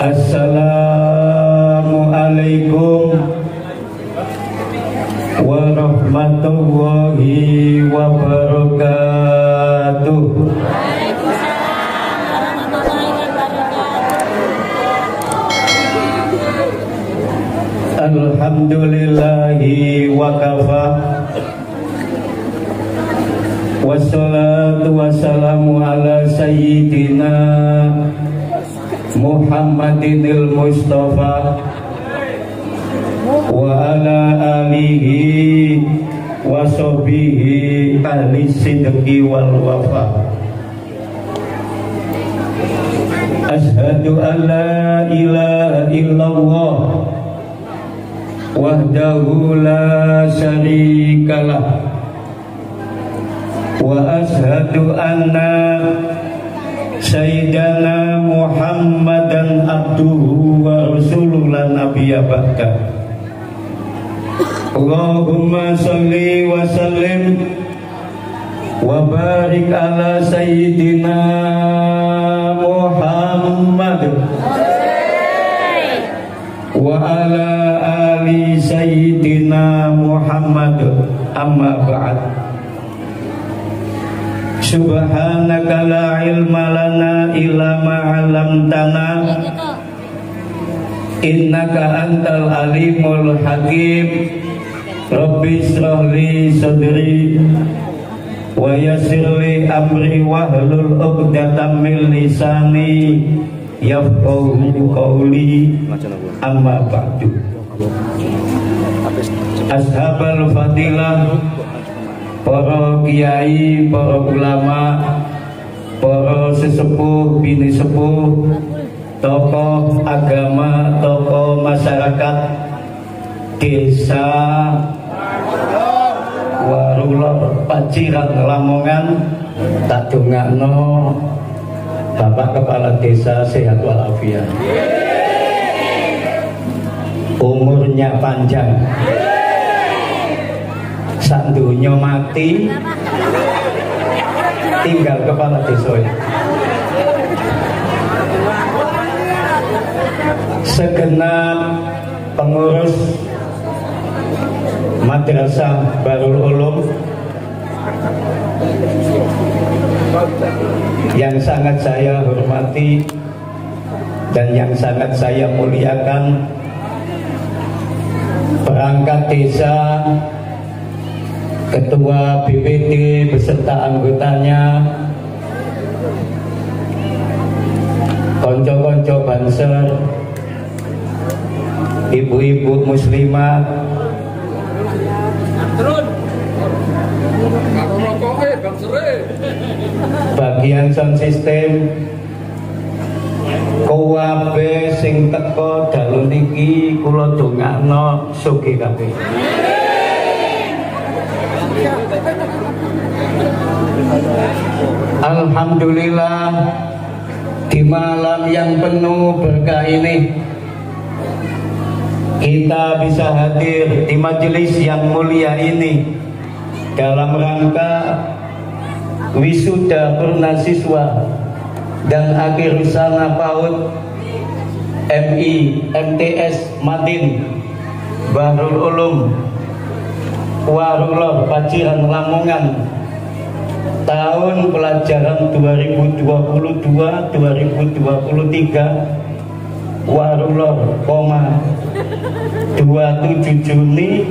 Assalamualaikum warahmatullahi wabarakatuh. Alhamdulillahi wa kafa, wassalatu wassalamu ala sayyidina Muhammadinil Mustafa wa ala alihi wa sahbihi ahli sidqi wal wafa. Ashhadu an la ilaha illallah wahdahu la syarikalah wa ashhadu anna Sayyidana Muhammadan abduhu wa rasuluhu la nabiyya ba'da. Allahumma sholli wa sallim wa barik ala Sayyidina Muhammad wa ala ali Sayyidina Muhammad, amma ba'd. Subhanaka la ilma lana illa ma 'allamtana innaka antal alimul hakim. Rabbi shrah li sadri wa yassir li amri wahlul 'uqdatam min lisani yafqahu qawli, amma ba'du. Ashabal fadilah, para kiai, para ulama, para sesepuh, bini sepuh, tokoh agama, tokoh masyarakat desa Warulor, Paciran, Lamongan, tak dongakno Bapak Kepala Desa sehat walafiat, umurnya panjang, sak dunya mati tinggal kepala desa. Segenap pengurus Madrasah Barul Ulum yang sangat saya hormati dan yang sangat saya muliakan, perangkat desa, Ketua BPD beserta anggotanya, konco-konco banser, ibu-ibu muslimat, bagian sound system, kuwabe sing teko dalu niki kula dongakno sugih kabeh. Alhamdulillah, di malam yang penuh berkah ini kita bisa hadir di majelis yang mulia ini dalam rangka wisuda purnasiswa dan akhir usaha PAUD MI MTS Madin Barul Ulum Warulor, Paciran, Lamongan, tahun pelajaran 2022-2023, Warulor, 27 Juni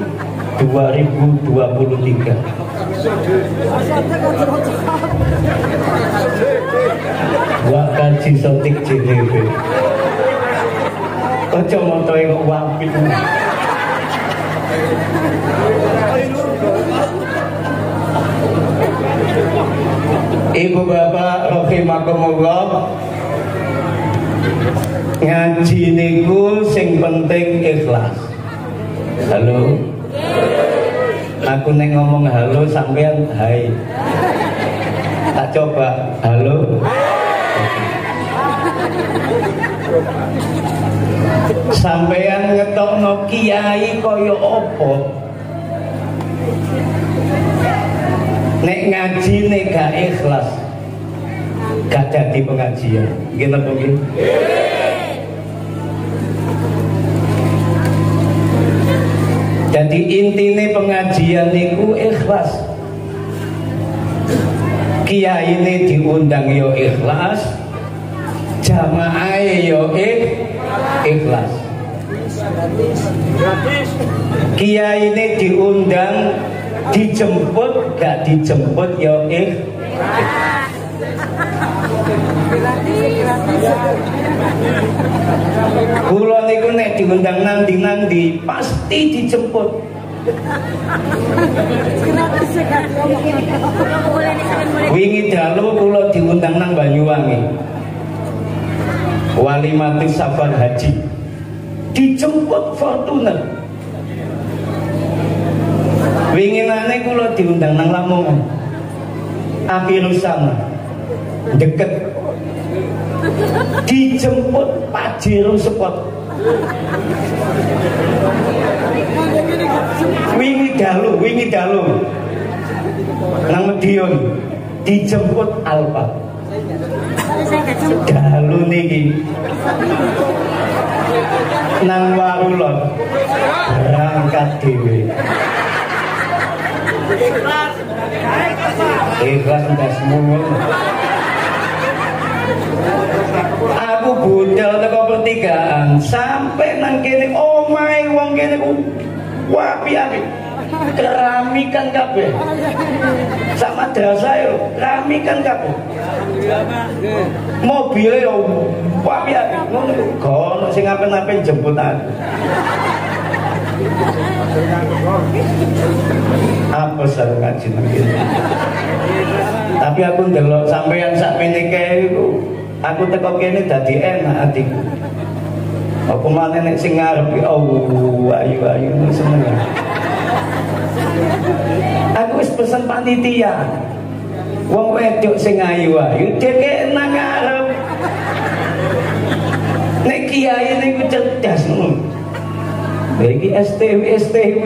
2023. Wakaji sotik JDB. Ojo motoe kok wapit. Ibu bapak rahimakumullah, ngaji niku sing penting ikhlas. Halo, aku neng ngomong halo sampean hai. Tak coba halo. Sampean ngetokno kiai kaya apa? Nek ngaji nek gak ikhlas, gak jadi pengajian. Gitu nggih. Jadi intine pengajian niku ikhlas. Kiai ini diundang yo ikhlas, jamaah yo ikhlas. Kiai ini diundang, dijemput gak dijemput yo ikhlas. Kula niku nek diundang nandi-nandi pasti dijemput. Wingi dalu kula diundang nang Banyuwangi. Walimatis safar haji. Dijemput Fortuner. Wingi nane kula diundang nang Lamongan. Akhirus sama. Deket. Dijemput Pajero Spot. Wingi dalu nang Medion dijemput Alfa. Dalu niki nang Warulon berangkat dhewe. Ikhlas ndas semua. Aku budal teko pertigaan sampai nang kene omahe wong kene ku wapi-api. Keramikan kabeh. Sak madrasah yo keramikan kabeh. Mobile yo wapi-api. Ngono kok ono sing apen-apen jemput aku. Apa sareng ngaji nang kene. Tapi aku ndelok sampeyan sak menike iku, aku teko kene dadi enak atiku. Apa maneh nek sing ngarep ayu-ayu seneng. Aku wis pesen panitia. Wong wedok sing ayu-ayu dhek nang ngarep. Nek kiai niku cerdas ngono. Iki STW.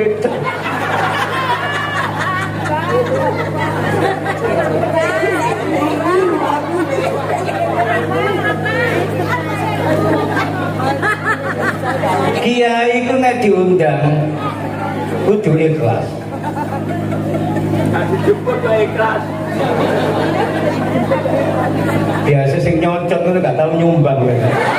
Kiai ku nek diundang kudu ikhlas. Dijemput kok ikhlas. Biasa sing nyocot ngono gak tau nyumbang lho.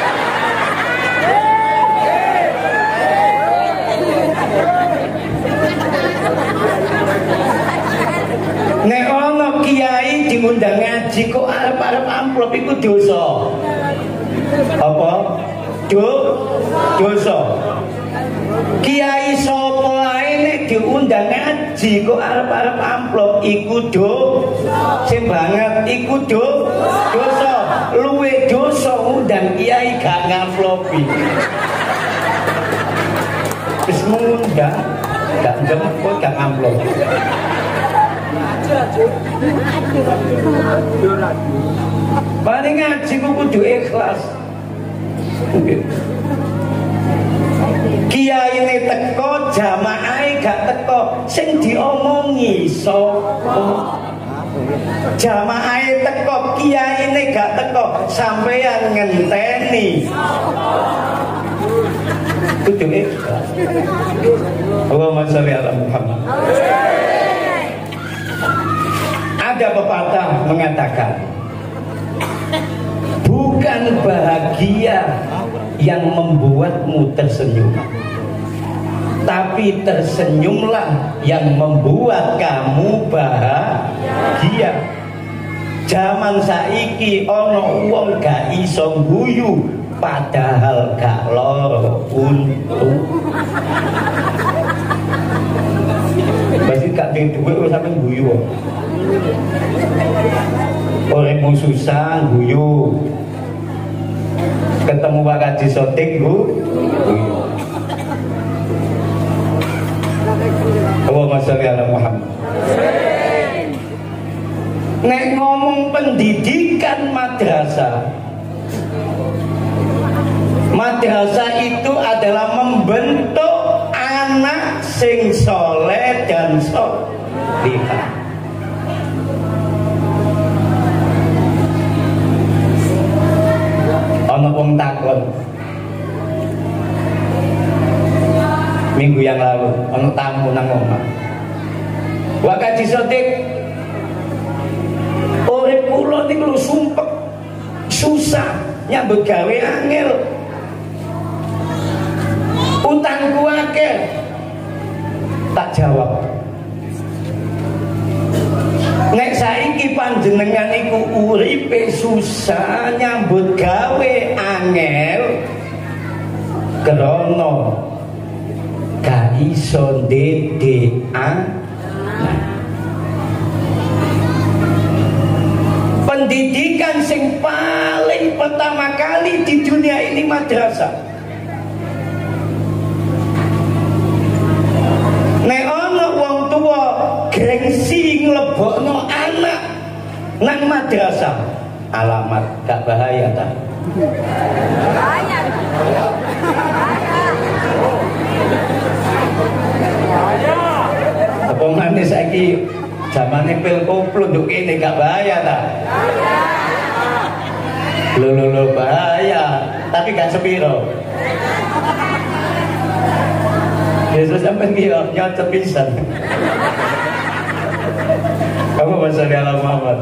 Nek ono kiai diundang ngaji kok arep-arep amplop iku dosa. Apa? Dosa. Kiai sapa ae nek diundang ngaji kok arep-arep amplop iku dosa. Sing banget iku dosa. Luwe dosa undang kiai gak ngamplopi. Wis ngundang gak jemput gak amplop. Paling ngaji ku kudu ikhlas. Kiai ini teko, jamaah gak teko, sing diomongi sapa? Jamaah teko, kiai ini gak teko, sampeyan ngenteni. Kudu ikhlas. Allahumma sholli ala Muhammad. Ada pepatah mengatakan, bukan bahagia yang membuatmu tersenyum, tapi tersenyumlah yang membuat kamu bahagia. Zaman saiki ono wong gak iso guyu padahal gak loro untung. Pasti gak duwe wis sampe guyu. Orangmu susah guyu, ketemu Pak Kaji Sotik guyu. Allahumma sholli ala Muhammad. Nek ngomong pendidikan madrasah, madrasah itu adalah membentuk anak sing soleh dan solihah. Ana wong takon, minggu yang lalu ono tamu nang omah. Wah Kaji Sodik, urip kula niku lho sumpek, susah, nyambut gawe angel, utangku akeh. Tak jawab, nek saiki panjenengan iku uripe susah, nyambut gawe angel, krana gak iso ndedekan. Pendidikan sing paling pertama kali di dunia ini madrasah. Nek ana wong tua gengsi nglebokno anak nang madrasah, alamat gak bahaya ta? Bahaya. Apa maneh saiki zamane pil koplo nduk kene gak bahaya ta? Bahaya. Lho bahaya, tapi gak sepiro. Yesus sampai kira nyocok pisan. Kamu bahasa di alam Muhammad.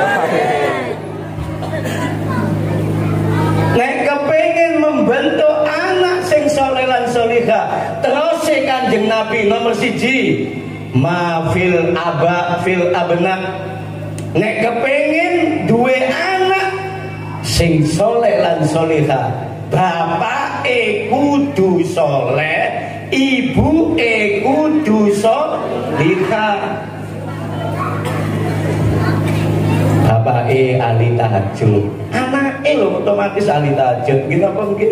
Nek kepengen membentuk anak sing soleh lan solihah, terus Kanjeng Nabi nomor 1, mafil aba fil abna. Nek kepengen duwe anak sing soleh lan solihah, bapake kudu soleh, ibuke kudu solihah. Bapake ahli tahajud, anake lho otomatis ahli tahajud. Gitu apa mungkin?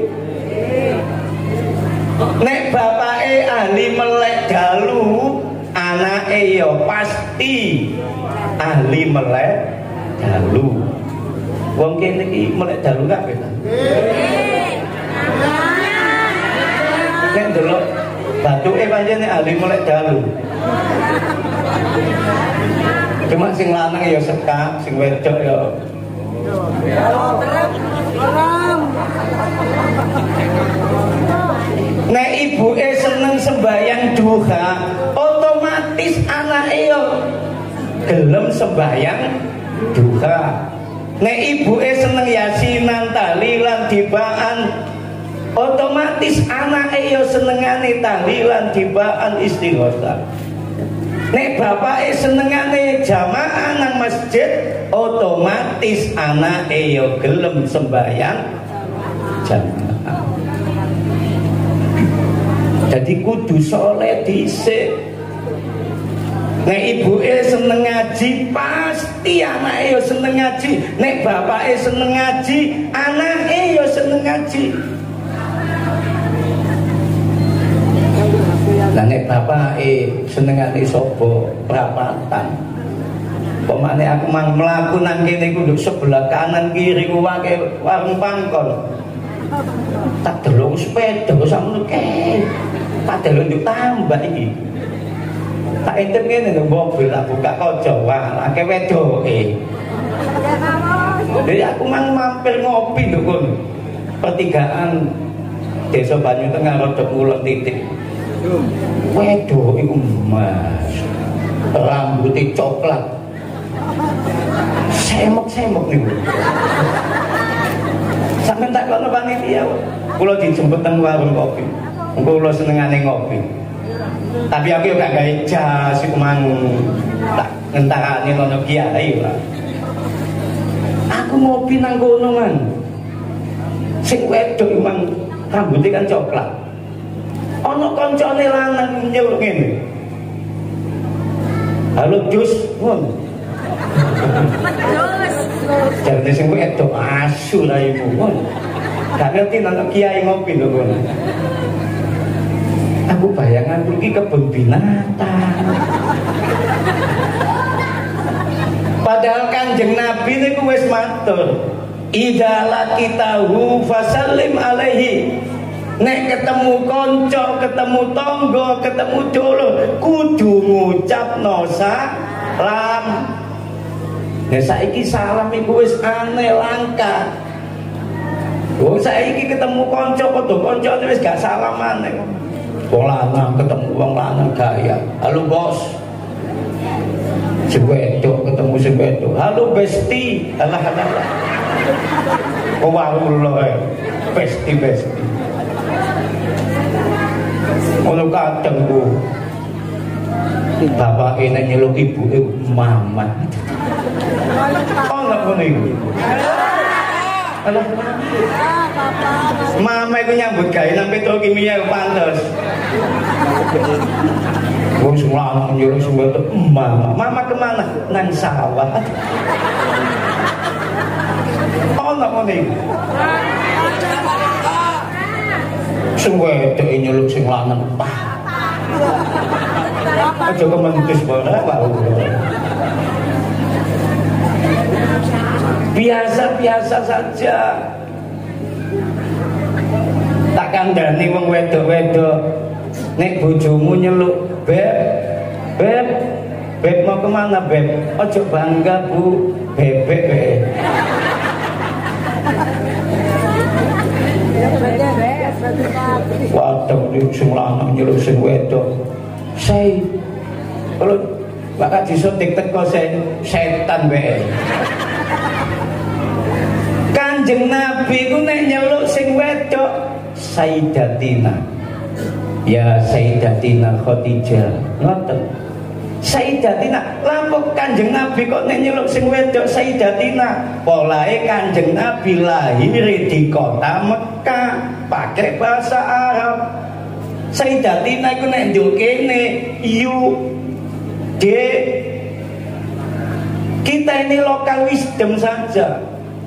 Nek bapake ahli melek dalu, anake ya pasti ahli melek dalu. Wong kene iki melek dalu kabeh ta? Nek delok batuke pancene ahli melek dalu. Cuma sing lanang ya sekak, sing wedok ya nek ibuke seneng sembahyang duha, otomatis anake ya gelem sembahyang duha. Nek ibuke seneng yasinan, tahlilan, dibaan, otomatis anake ya senengane tahlilan, dibaan, istighosah. Nek bapake senengane jamaah nang masjid, otomatis anake ya gelem sembahyang jamaah. Jadi kudu soleh dhisik. Nek ibuke seneng ngaji, pasti anake ya seneng ngaji. Nek bapake seneng ngaji, anake ya seneng ngaji. Lah nek bapake senengane sapa? Prapatan. Pemane aku mang mlaku nang kene iku nduk sebelah kanan kiri ku wae warung pangkon. Tak delok sepeda sakmono ke. Tak delok nduk tambah iki. Tak intip ngene nduk mobil tak buka kaca, wah akeh wedoke. Jadi aku mang mampir ngopi nduk kono. Pertigaan Desa Banyu Tengah rodok ngulon titik. Wedok iku Mas, rambutnya coklat, semok-semok niku. Sampai tak kono panitia, kula dijemput teng warung kopi. Kula senengane ngopi. Tapi aku yo gak gawe jas iku mang tak ngentakane kono kiai lah. Aku ngopi nang kono man. Sing wedok iku mang rambutnya kan coklat. Ono koncone lanang nyeluk ngene. Halo Jus, ngono. Jus. Jarene sing wedok asu raimu ngono. Gak ngerti nang kiai ngopi lho ngono. Aku bayanganku iki kebun binatang. Padahal Kanjeng Nabi niku wis matur, "Idza laqitahu fasallim alaihi." Nek ketemu konco, ketemu tonggo, ketemu dulur, kudu ngucapno salam. Nah saiki salam iku wis aneh langka. Wong saiki ketemu konco padha koncone wis gak salaman. wong lanang ketemu wong lanang gaya. Halo bos. Sing wedok ketemu sing wedok. Halo besti. Alah. Oh warulo besti. Ono kadang ku bapak ini nyeluk ibu mama. Ono ngono iku. Alah. Mama iku nyambut gawe nang Petrokimia pantes. Wong sing lanang nyeluk sing wedok mama. Mama kemana? Nang sawah. Ono ngono iku. Sing wedok nyeluk sing lanang. Aja kementis ora wae. Biasa-biasa saja. Tak kandhani wong wedok-wedok nek bojomu nyeluk, Beb mau kemana Beb? Ojo bangga Bu, bebek. Waduh, sing lanang nyeluk sing wedok. Saya kalau bakal disuntik teko setan bae. Kanjeng Nabi ku nek nyeluk sing wedok Sayyidatina. Ya Sayyidatina Khadijah. Ngoten. Sayyidatina, lampuk Kanjeng Nabi kok nek nyeluk sing wedok Sayyidatina. Polahe Kanjeng Nabi lahir di kota Mekah, pakai bahasa Arab. Sayyidatina iku nek nduk kene yu de. Kita ini lokal wisdom saja.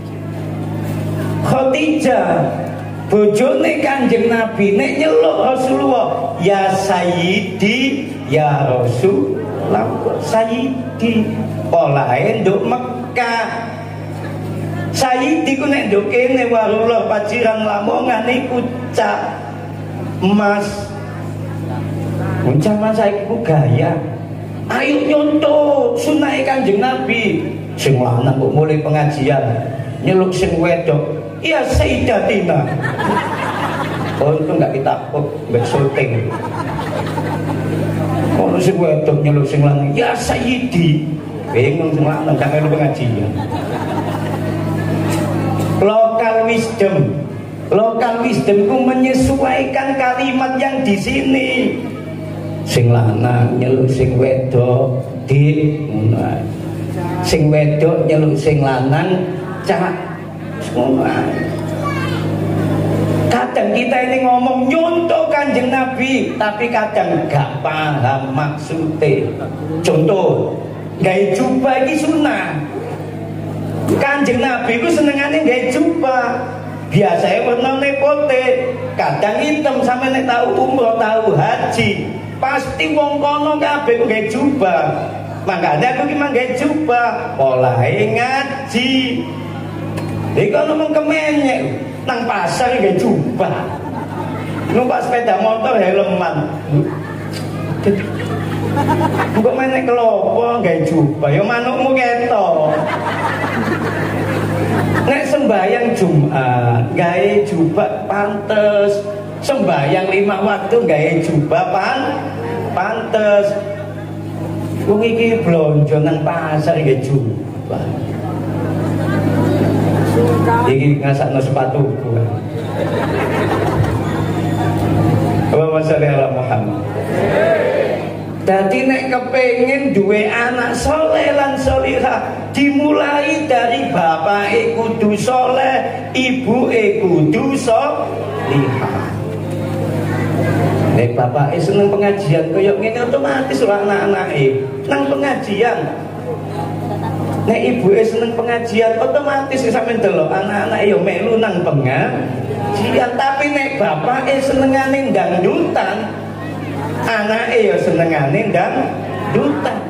Khadijah bojone Kanjeng Nabi nek nyeluk Rasulullah ya Sayyidi ya Rasulullah. Sayyidi polahe nduk Mekah. Sayyidi ku nek nduk kene warullah paciran Lamongan iku cak emas. Zaman saiki ku gaya. Ayo nyontoh sunah Kanjeng Nabi. Sing lanang kok mulai pengajian nyeluk sing wedok. Iya Sayyidatina. Oh itu enggak ditapuk, enggak syuting. Kalau sing wedok nyeluk sing lanang, ya Sayyidi. Bingung sing lanang gak melu pengajian. Lokal wisdom ku menyesuaikan kalimat yang di sini. Sing lanang nyeluk sing wedok di ngono. Sing wedok nyeluk sing lanang cak ngono. Kadang kita ini ngomong nyontoh Kanjeng Nabi, tapi kadang gak paham maksudnya. Contoh, gawe jubah iki sunah. Kanjeng Nabi ku senengane gawe jubah. Biasanya warnane putih, kadang hitam sampe nek tau umroh, tau haji. Pasti wong kono kabeh gawe jubah. Makanya aku ki gawe jubah, polahe ngaji. Iki kono mung kemenyek nang pasar gawe jubah. Numpak sepeda motor helman. Kok menek kelopo gawe jubah, ya manukmu ketok. Nek sembahyang Jumat gawe jubah pantes. Sembahyang 5 waktu gawe jubah pantes. Wong iki blonjo nang pasar gawe jubah. Iki ngasakno sepatuku. Allahumma sholli ala Muhammad. Dadi nek kepengin duwe anak soleh lan solihah, dimulai dari bapake kudu soleh, ibuke kudu solihah. Nek bapake seneng pengajian kaya ngene otomatis ora anak-anake nang pengajian. Nek ibuke seneng pengajian otomatis sampeyan delok anak-anake yo melu nang pengajian. Tapi nek bapake senengane dangdutan, anake ya senengane dangdutan.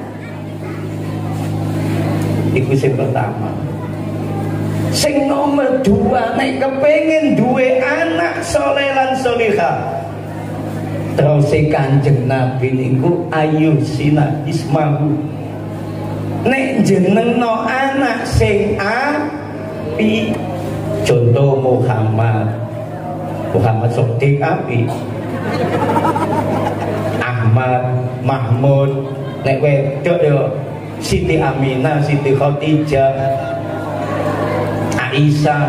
Iku sing pertama. Sing nomor 2, nek kepengin duwe anak soleh lan solihah, terus Kanjeng Nabi niku ayu sina ismahu. Nek jenengno anak sing api, contoh Muhammad Sodik api. Ahmad, Mahmud, nek wedok yo Siti Aminah, Siti Khadijah, Aisyah.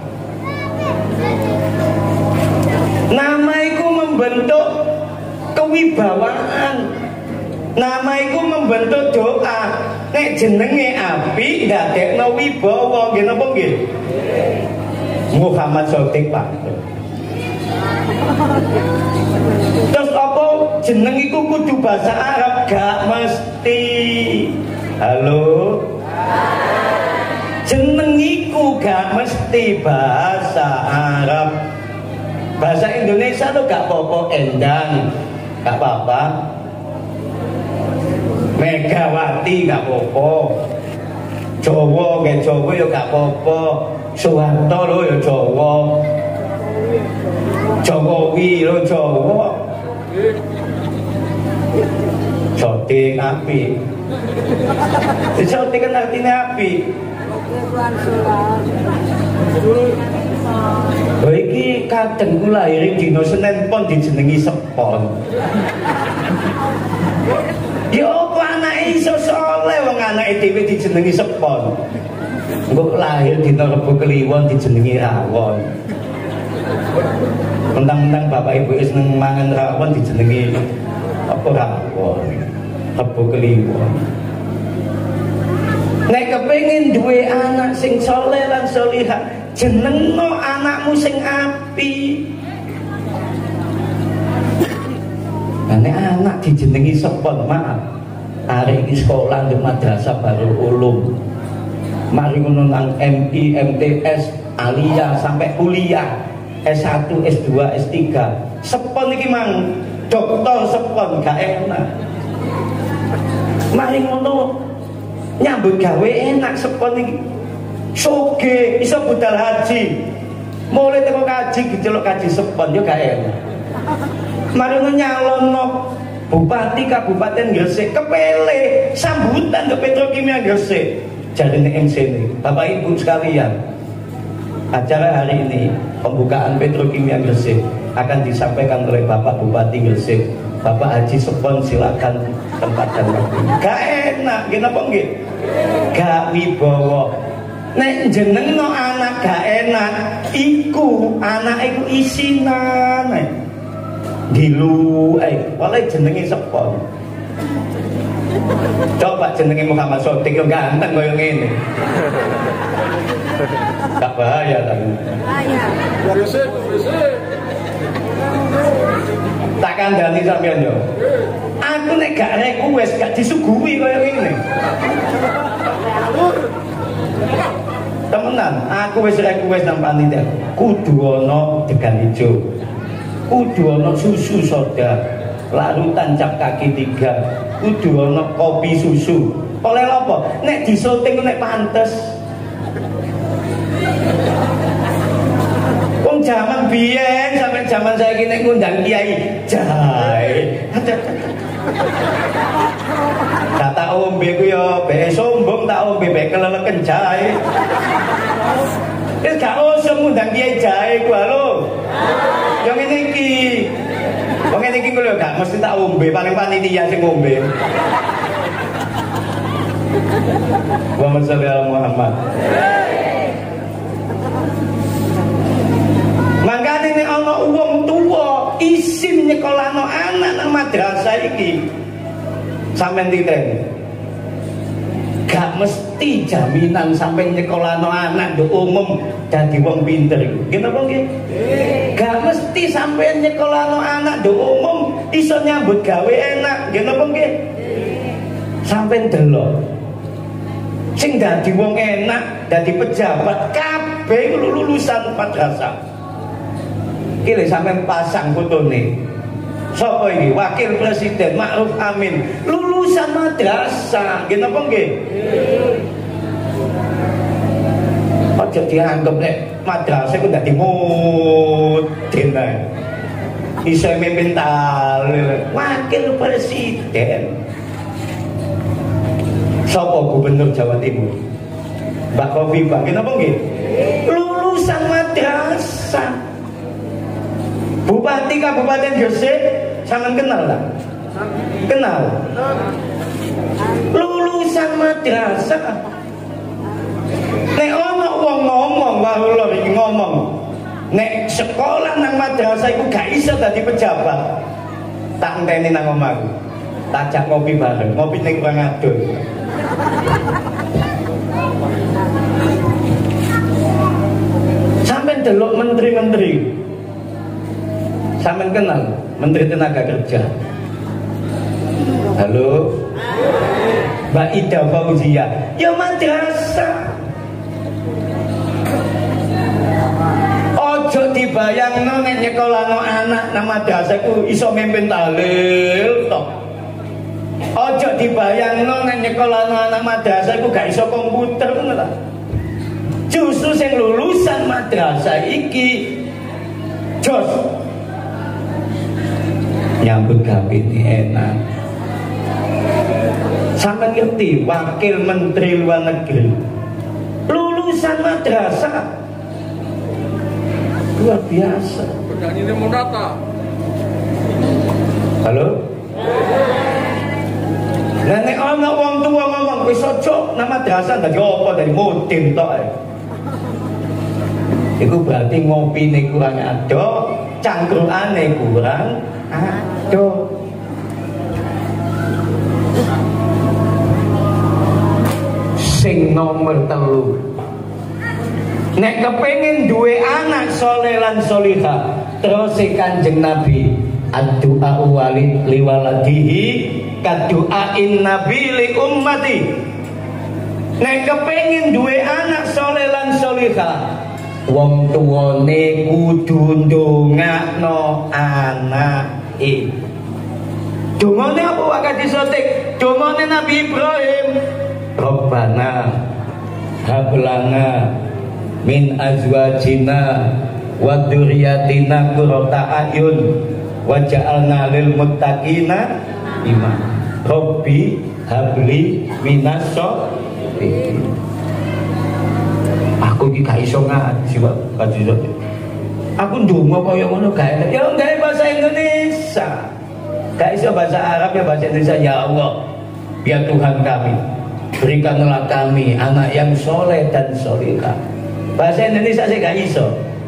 Nama itu membentuk kewibawaan. Nama itu membentuk doa. Nek jenenge api ndadekno wibawa, nggih napa nggih? Muhammad Shadiq Pak. Terus apa jeneng iku kudu bahasa Arab? Gak mesti. Halo? Jeneng iku gak mesti bahasa Arab. Bahasa Indonesia tuh gak apa-apa, Endang gak apa-apa, Megawati gak apa-apa, Jawa gak Jawa ya gak apa-apa, Soeharto lo ya Jawa, Jokowi lo Jawa. Shadiq api. Shadiq kan artinya api. Oh iki kadang kula lahir dina Senin pon dijenengi Sepon. Ya apa anake iso saleh wong anake dhewe dijenengi Sepon. Engko lahir dina Rebo Kliwon dijenengi Rawon. Mentang-mentang bapak ibu seneng mangan rawon dijenengi apa rawon. Rebo Kliwon. Nek kepengin duwe anak sing saleh lan salihah, jenengno anakmu sing apik. Nek anak dijenengi Sepon, maaf, arek iki sekolah di madrasah Darul Ulum. Mari ngono nang MI, MTS, Alia sampai kuliah S1, S2, S3. Sepon iki mang doktor Sepon gak enak. Mari ngono nyambut gawe enak Sepon iki. Soge iso budal haji. Mulai teko kaji diceluk kaji Sepon yo gak enak. Mari nyalonno Bupati Kabupaten Gresik kepele sambutan ke Petrokimia Gresik. Jarine MC ini, Bapak Ibu sekalian, acara hari ini pembukaan Petrokimia Gresik akan disampaikan oleh Bapak Bupati Gresik, Bapak Haji Sepon. Silakan tempat dan waktu. Gak enak, kenapa nggih? Gak wibawa. Nek jenengno anak gak enak, iku anak iku isinan. Dilu, walai jenenge Sepon. Coba jenenge Muhammad Shadiq yo ganteng koyo ngene. Tak bahaya tapi. Bersih. Tak kandhani sampean yo. Aku nek gak request gak disuguhi koyo ngene. Temenan, aku wis request nang panitia. Kudu ana degan ijo. Kudu ana susu soda, larutan cap kaki 3, kudu ana kopi susu. Oleh apa? Nek disoting nek pantes. Wong jaman biyen sampe jaman saiki nek ngundang kiai jahe. Tak ombe ku yo be sombong, tak ombe be keleleken jahe. Wis gak usah ngundang kiai jahe ku halo. Yang ini iki, wong ngene iki lho gak mesti tak ombe, paling panitia sing ngombe. Muhammad sallallahu Muhammad. Mangkane nek ana wong tuwa isin nyekolahno anak nang madrasah iki, sampeyan titen. Gak mesti jaminan sampai nyekolahno anak nduk umum dadi wong pinter iku. Kenapa nggih? Gak mesti sampai nyekolahno anak nduk umum iso nyambut gawe enak. Kenapa nggih? Sampai delok. Sing dadi wong enak, dadi pejabat kabeh lulusan madrasah. Iki lho sampean pasang fotone. Sapa iki? Wakil Presiden Ma'ruf Amin, lulusan madrasah. Kenapa nggih? Aja dianggap nek madrasah ku ndak dimudin ae. Iso mimpin talil, wakil presiden. Sapa gubernur Jawa Timur? Mbak Khofifah. Kenapa nggih? Lulusan madrasah. Bupati Kabupaten Gresik, sampean kenal tak? Kenal? Lulusan madrasah. Nek ono wong ngomong, wae iki ngomong. Nek sekolah nang madrasah iku gak iso dadi pejabat. Tak enteni nang omahku. Tak ajak ngopi bareng, ngopi ning Kurang Adun. Sampai delok menteri-menteri. Sampai kenal Menteri Tenaga Kerja. Halo, Mbak Ida Fauzia. Ya madrasah. Ojo dibayangno nek nyekolahno anak nang madrasah ku iso mimpin tahlil tok. Ojo dibayangno nek nyekolahno anak madrasah ku gak iso komputer ngono ta. Justru sing lulusan madrasah iki jos nyambut gawe ini enak. Sampai ngerti wakil menteri luar negeri lulusan madrasah luar biasa. Ini Monata. Halo. Lah nek ana wong tuwa ngomong wis ojo nang madrasah dadi apa dari mudin tok ae. Iku berarti ngopine kurang ado, cangkrukane kurang ado. Sing nomor 3, nek kepengin duwe anak soleh lan solihah, terus Kanjeng Nabi ad-du'a walid liwaladihi kadu'ain nabi li ummati. Nek kepengin duwe anak soleh lan solihah, wong tuwane kudu ndongakno anake. Dongane apa wae disotik? Dongane Nabi Ibrahim. Rabbana hablana min azwajina wa dzurriyyatina qurrata a'yun waj'alna lil muttaqina imama. Rabbi habli minas sholihin. Aku iki gak iso ngaji kok kajian. Aku ndonga kaya ngono gak enak. Ya gawe bahasa Indonesia. Gak iso bahasa Arab ya bahasa Indonesia. Ya Allah, ya Tuhan kami, berikanlah kami anak yang soleh dan solihah. Bahasa Indonesia saya gak iso.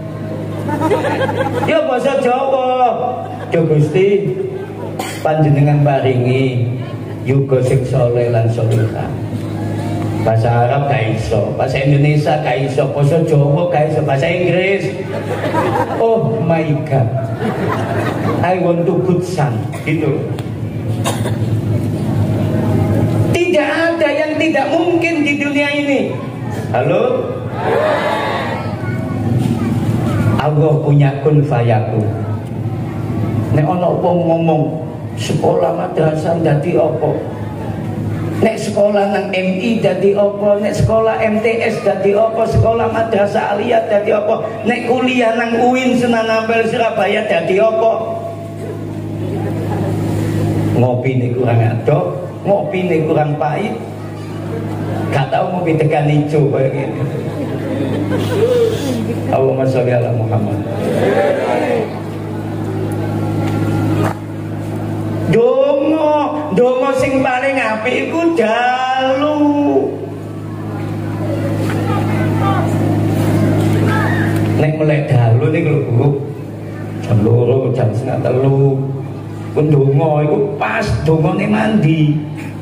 Ya bahasa Jawa. Ya Gusti, panjenengan paringi yuga sing soleh lan solihah. Bahasa Arab gak iso, bahasa Indonesia gak iso, bahasa Jawa gak iso, bahasa Inggris. Oh my God, I want to good son, gitu. Tidak ada yang tidak mungkin di dunia ini. Halo? Allah punya kun fayakun. Nek ana wong ngomong sekolah madrasah dadi apa? Nek sekolah nang MI dadi apa? Nek sekolah MTS dadi apa? Sekolah madrasah aliyah dadi apa? Nek kuliah nang UIN Sunan Ampel Surabaya dadi apa? Ngopi ini kurang adok, ngopi ini kurang pahit. Gak tahu ngopi tekan hijau kayak gini. Allahumma sholli ala Muhammad. Dongo sing paling apik iku dalu. Nek melek dalu niku lho Bu. Jam 2, jam 2:30. Ku donga iku pas dongane mandi.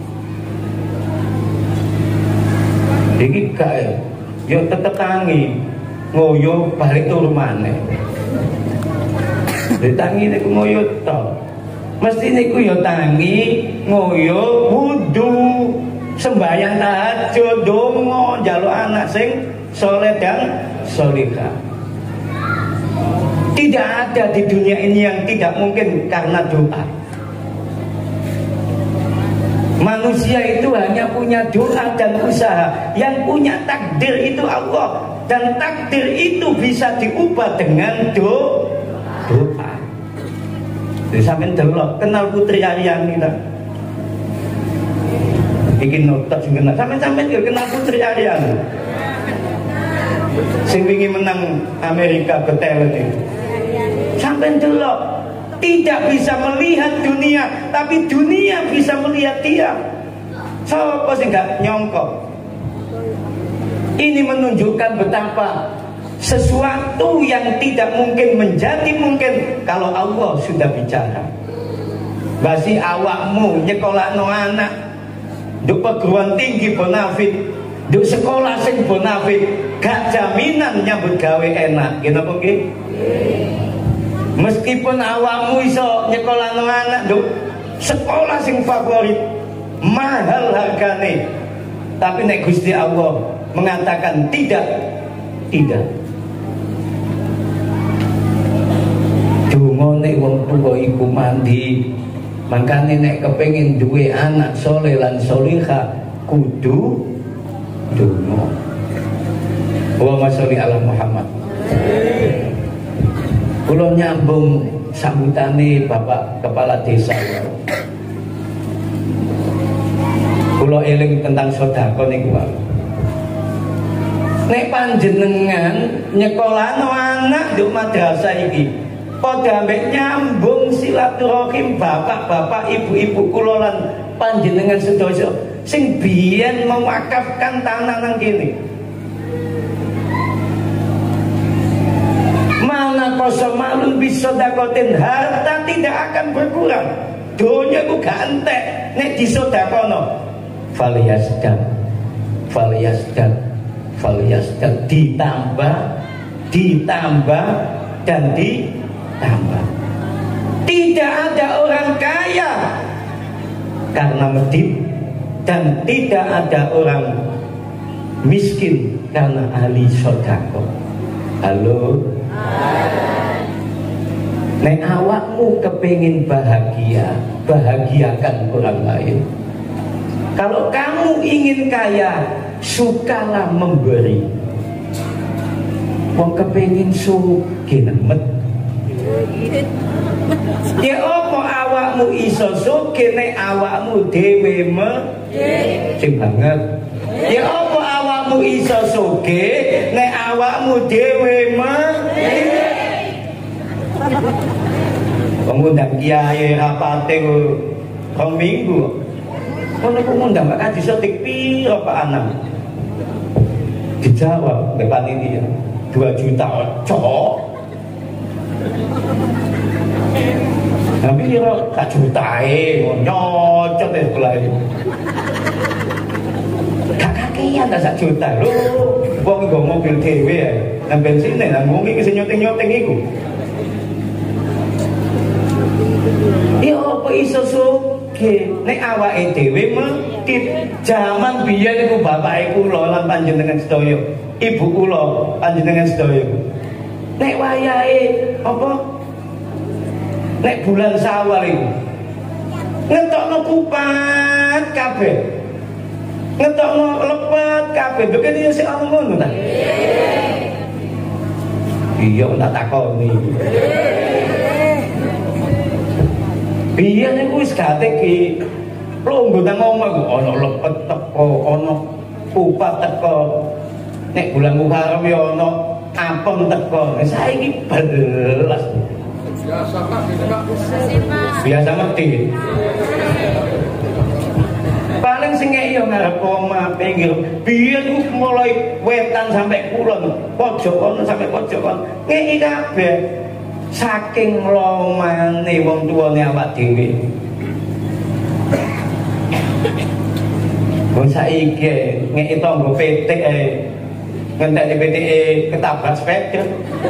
Iki kae yo tetep tangi ngoyo balik turu maneh. Ditangi niku ngoyo tok. Mesti niku ya tangi, ngoyo, wudu, sembahyang tahajud, donga, njaluk anak sing soleh dan solihah. Tidak ada di dunia ini yang tidak mungkin karena doa. Manusia itu hanya punya doa dan usaha. Yang punya takdir itu Allah. Dan takdir itu bisa diubah dengan doa. Sampai delok kenal Putri Aryani ta. Bikin notak sing kenal. Sampai kenal Putri Aryani. Sing wingi menang Amerika Got Talent itu. Sampai delok tidak bisa melihat dunia, tapi dunia bisa melihat dia. Siapa sih nggak nyongkok? Ini menunjukkan betapa sesuatu yang tidak mungkin menjadi mungkin kalau Allah sudah bicara. Basi awakmu nyekolakno anak nduk perguruan tinggi bonafit, nduk sekolah sing bonafit, gak jaminan nyambut gawe enak. Gitu apa nggih? Meskipun awakmu iso nyekolahno anak nduk sekolah sing favorit, mahal hargane, tapi nek Gusti Allah mengatakan tidak. Dungane wong tuwa iku mandi. Makane nek kepengin duwe anak soleh lan solihah kudu donga. Allahumma sholli ala Muhammad. Kula nyambung sambutane Bapak Kepala Desa. Kula eling tentang sedekah niku wae. Nek panjenengan nyekolahno anak nduk madrasah iki, padha ambek nyambung silaturahim bapak-bapak, ibu-ibu kula lan panjenengan sedaya sing biyen mewakafkan tanah nang kene. Mana kosong malun bisa dakotin, harta tidak akan berkurang, donya ku gak entek nek disodakono. Faliyasdan ditambah dan ditambah. Tidak ada orang kaya karena medit, dan tidak ada orang miskin karena ahli sedekah. Halo. Nek awakmu kepengin bahagia, bahagiakan orang lain. Kalau kamu ingin kaya, sukalah memberi. Wong kepengin sugih nemet. Ya apa awakmu iso sugih nek awakmu dhewe sing banget. Ya apa awakmu iso sugih nek awakmu dhewe ngundang kiai rapate rong minggu. Ngono ku ngundang Pak Kaji sotik piro Pak Anam? Dijawab ke panitia 2 juta cok. Tapi kira 1 juta nyocot deh sekolah itu. Gak kakean dah 1 juta lho. Wong nggo mobil dhewe ya, nang bensin nang ngomong iki sing nyoteng-nyoteng iku. Ya apa iso sugih nek awake dhewe medhit. Jaman biyen iku bapake kula lan panjenengan sedaya, ibu kula panjenengan sedaya. Nek wayahe apa? Nek bulan Syawal iku ngetokno kupat kabeh. Ngetokno lepet kabeh. Bekene ya sik ana ngono ta? Iya tak takoni. Biyen iku wis gate ki longgo nang omah ku ana lepet teko, ana kupat teko. Nek bulan Muharram ya ana apem teko. Saiki belas. Biasa mati. Paling sing yo ngarep omah pinggir. Biyen ku mulai wetan sampai kulon, pojok kono sampai pojok kono. Ngeki kabeh. Saking lomane wong tuane awak dhewe. Wong saiki ngeki tangga petik ae. Ngentekne petike ketabrak sepeda.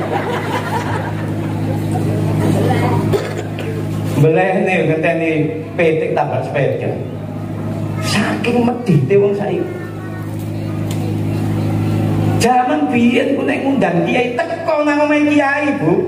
Belehne ngenteni petik tabrak sepeda. Saking medhite wong saiki. Jaman biyen ku nek ngundang kiai teko nang omahe kiai, Bu.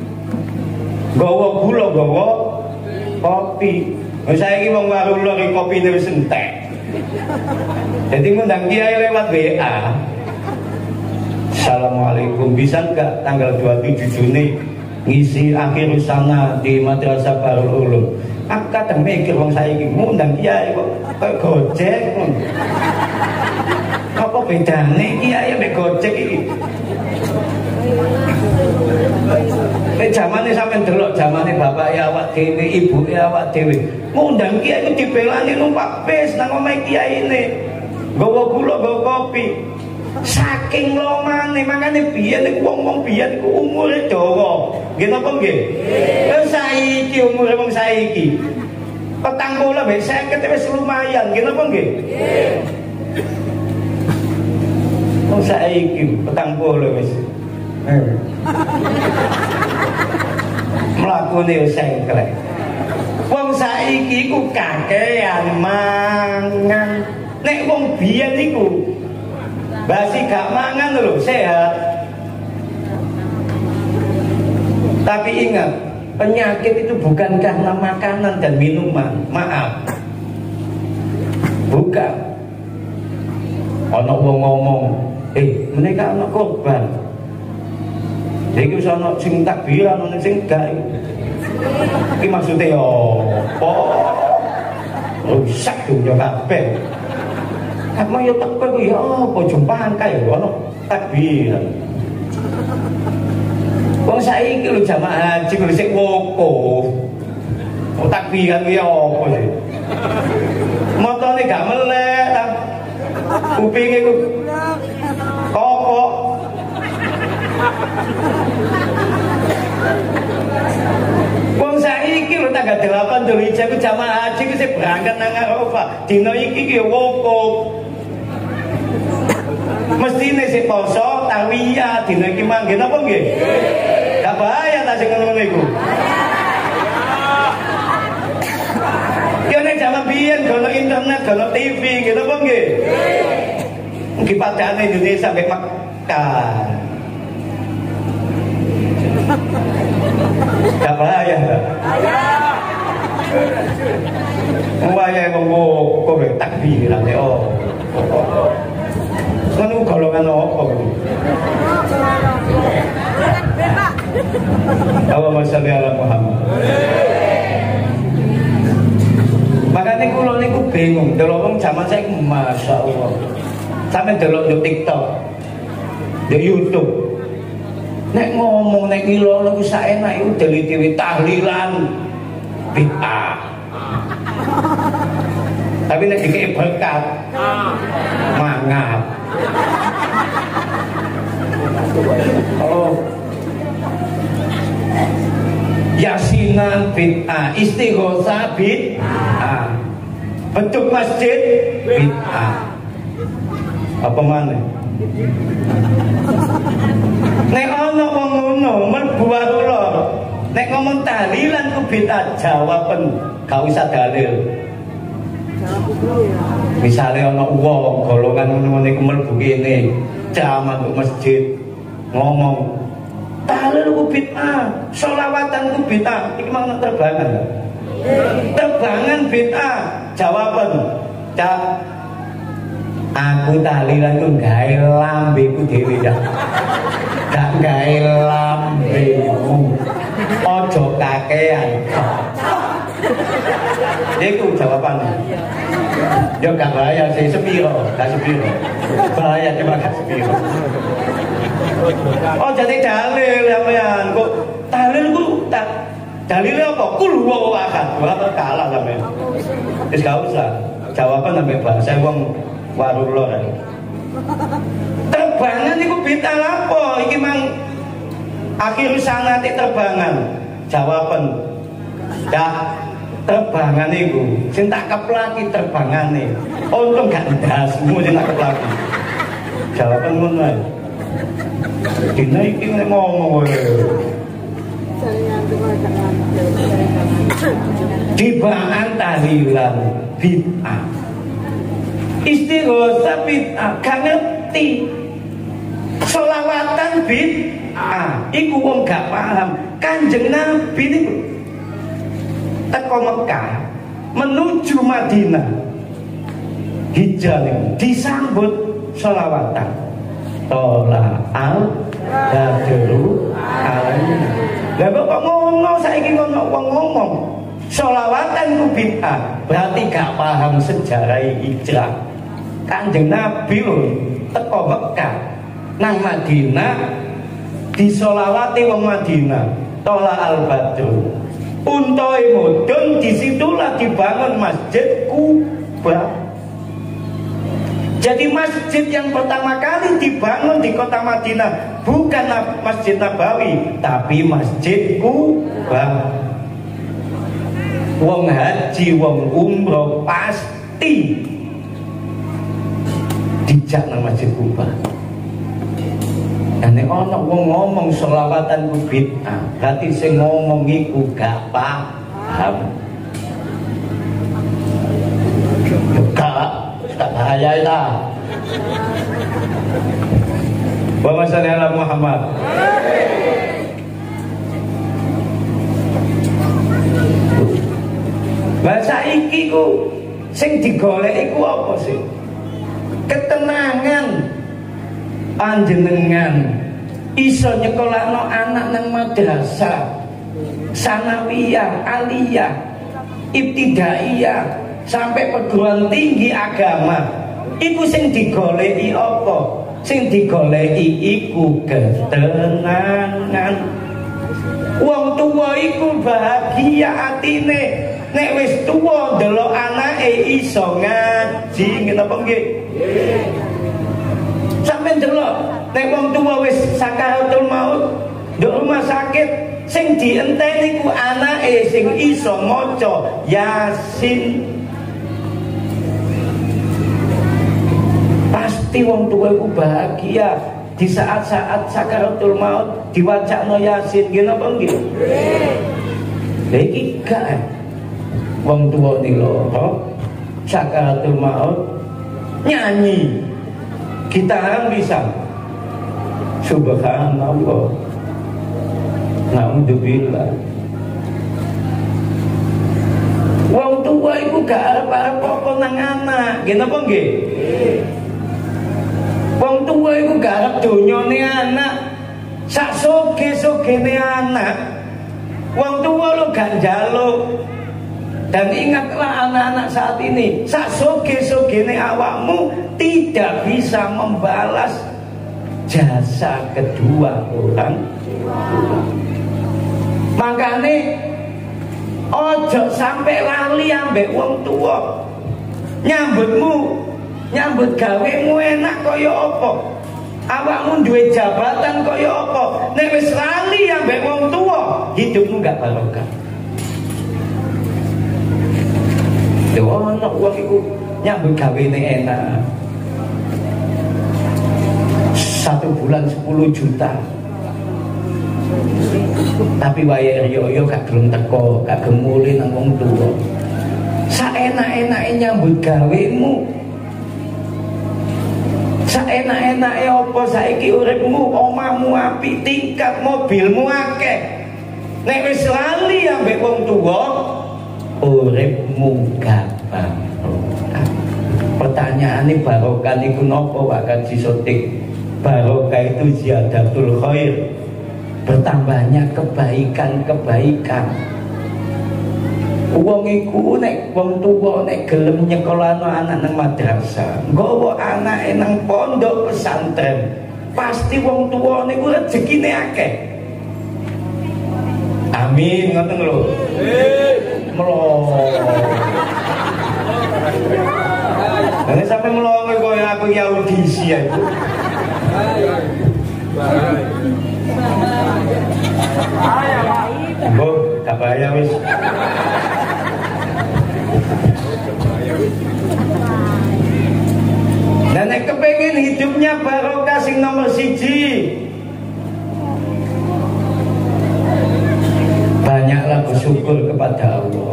Gawa gula, gawa kopi. Saiki wong warung lho kopine wis entek. Jadi ngundang kiai lewat WA. Assalamualaikum, bisa enggak tanggal 27 Juni ngisi akhir sana di Madrasah Darul Ulum? Aku kadang mikir wong saiki ngundang kiai kok kayak Gojek. Apa bedane kiai mek Gojek iki? Nek zamane sampean delok zamane bapak ya awak dhewe, ibu ya awak dhewe. Ngundang kiai iku dibelani numpak bis nang omahe kiyaine. Nggawa gula, nggawa kopi. Saking lomane makane biyen nek wong-wong biyen iku umure dawa. Nggih napa nggih? Lah saiki umure wong saiki 40 mbek 50 wis lumayan, nggih napa nggih? Nggih. Wong saiki 40 wis. Mlakune wis sengklek. Wong saiki iku kakean mangan. Nek wong biyen iku basi gak mangan lho, sehat. Tapi ingat, penyakit itu bukan karena makanan dan minuman. Maaf. Bukan. Ana wong ngomong, mereka ana korban. Iki wis ana sing takbiran, ana sing gak. Iki maksude opo? Rusak dunya kabeh. Emang ya takbir ya apa jumpaan kae ono takbiran. Wong saiki lho jamaah haji lho sik wukuf. Takbiran ya apa sih? Motone gak melek ta. Kupinge ku kokok. Wong saiki lho tanggal 8 Dzulhijjah ku jamaah haji ku sik berangkat nang Arafah. Dina iki ki wukuf. Mestine sik poso tawiyah dina iki mangke napa nggih? Gak bahaya ta sing ngono niku. Yo nek jaman biyen gono internet, gono TV nggih napa nggih? Nggih padane Indonesia sampai Mekah. Gak bahaya ta? Bahaya wong kok takbiran oh. Kan golongan apa kuwi? Allahumma sholli ala Muhammad. Makane kula niku bingung, delok wong jaman saiki masyaallah. Sampe delok di TikTok, di YouTube. Nek ngomong nek ngilo niku saenak iku deli-deli tahlilan bid'ah. Tapi nek dikei berkat mangap. Oh. Yasinan bid'ah, istighosah bid'ah. Bentuk masjid bid'ah. Apa maneh? Nek ana wong ngono mlebu kula. Nek ngomong tahlilan ku bid'ah, jawaban gak usah dalil. Misalnya ana wong golongan ngono niku mlebu kene ceramah untuk masjid ngomong tahlil ku bid'ah, sholawatan ku bid'ah, iki makna terbangan. Terbangan bid'ah. Jawaban, Cak, aku tahlilan ku gawe lambeku dhewe ya. Gak gawe lambemu. Ojo kakean. Iku jawabannya. Ya gak bahaya sih, sepiro, gak sepiro. Bahaya cuma gak sepiro. Oh jadi dalil sampean kok dalil ku tak dalilnya apa? Kul huwallahu ahad. Ora kalah sampean. Wis gak usah. Jawaban sampe bahasa wong warur lor. Terbangan iku bid'ah apa? Iki mang akhir sanate terbangan. Jawaban. Dah terbangan itu sing tak keplaki terbangane untung gak ndasmu sing tak keplaki jawaban ngono ae dina iki ngomong kowe dibaan tahlilan bid'ah istighosah bid'ah gak ngerti sholawatan bid'ah iku wong gak paham Kanjeng Nabi niku teko Mekah menuju Madinah hijrah disambut sholawatan tola al badru alaina. Lah kok ngono saiki ngono wong ngomong sholawatan ku bid'ah berarti gak paham sejarah hijrah. Kanjeng Nabi lho teko Mekah nang Madinah disolawati wong Madinah tola al-badru. Untoi mudun, disitulah dibangun Masjid Kuba. Jadi masjid yang pertama kali dibangun di kota Madinah bukan Masjid Nabawi, tapi Masjid Kuba. Wong haji, wong umroh pasti dijak nang Masjid Kuba. Nek ana wong ngomong selawatan ku bid'ah, berarti sing ngomong iku gak paham. Tak bahaya lah. Wa sholli ala Muhammad. Bahasa iki ku sing digoleki ku apa sih? Ketenangan panjenengan iso nyekolahno anak nang madrasah sanawiyah, aliyah, ibtidaiyah sampai perguruan tinggi agama. Iku sing digoleki apa? Sing digoleki iku ketenangan. Wong tuwa iku bahagia atine nek wis tuwa ndelok anake iso ngaji, ngene apa nggih? Sampe ndelok nek wong tuwa wis sakaratul maut nduk rumah sakit, sing dienteni ku anake sing iso maca Yasin. Pasti wong tua iku bahagia di saat-saat sakaratul maut diwacakno Yasin, nggih napa nggih? Lha iki gak wong tua ni lho sakaratul maut nyanyi gitaran bisa. Subhanallah, naudzubillah. Wong tua iku gak arep-arep apa nang anak, nggih napa nggih? Wong tua iku gak arep donyane anak, sak soge-sogene anak. Wong tua lo gak njaluk. Dan ingatlah anak-anak saat ini, sak soge-sogene awakmu tidak bisa membalas jasa kedua orang tua. Makanya ojo sampai lali ambek wong tua. Nyambut gawemu enak kaya apa? Awakmu duwe jabatan kaya apa? Nek wis lali ambek wong tua, hidupmu gak barokah. Ana wong iku nyambut gawene enak. 1 bulan 10 juta. Tapi wayahe yo gak gelem teko, gak gemuli nang wong tuwa. Saenak-enake nyambut gawemu. Saenak-enake apa saiki uripmu, omahmu apik, tingkat mobilmu akeh. Nek wis lali ambek wong tuwa, uripmu gak barokah. Pertanyaane barokah niku napa Pak Kaji Sotik? Barokah itu ziyadatul khair, bertambahnya kebaikan-kebaikan. Wong iku nek wong tuwa nek gelem nyekolahno anak nang madrasah, nggawa anake nang pondok pesantren, pasti wong tuwa niku rezekine akeh. Amin, ngoten lho. Melongo. Nek sampe melongo koyo aku ya audisi ya. Bu, tak bahaya wis. Dan nek kepengin hidupnya barokah sing nomor 1, banyaklah bersyukur kepada Allah.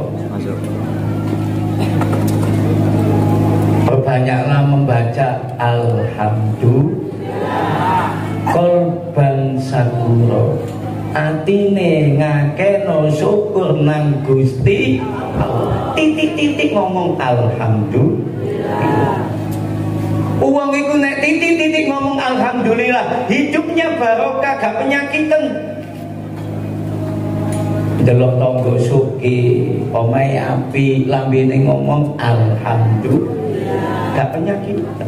Perbanyaklah membaca alhamdulillah. Kolban sakuro, atine ngakeno syukur nang Gusti Allah. Titik-titik ngomong alhamdulillah. Uang iku nek titik-titik ngomong alhamdulillah, hidupnya barokah, gak penyakitan. Delok tonggo suki, omahe api, lambene ngomong alhamdulillah, gak penyakitan.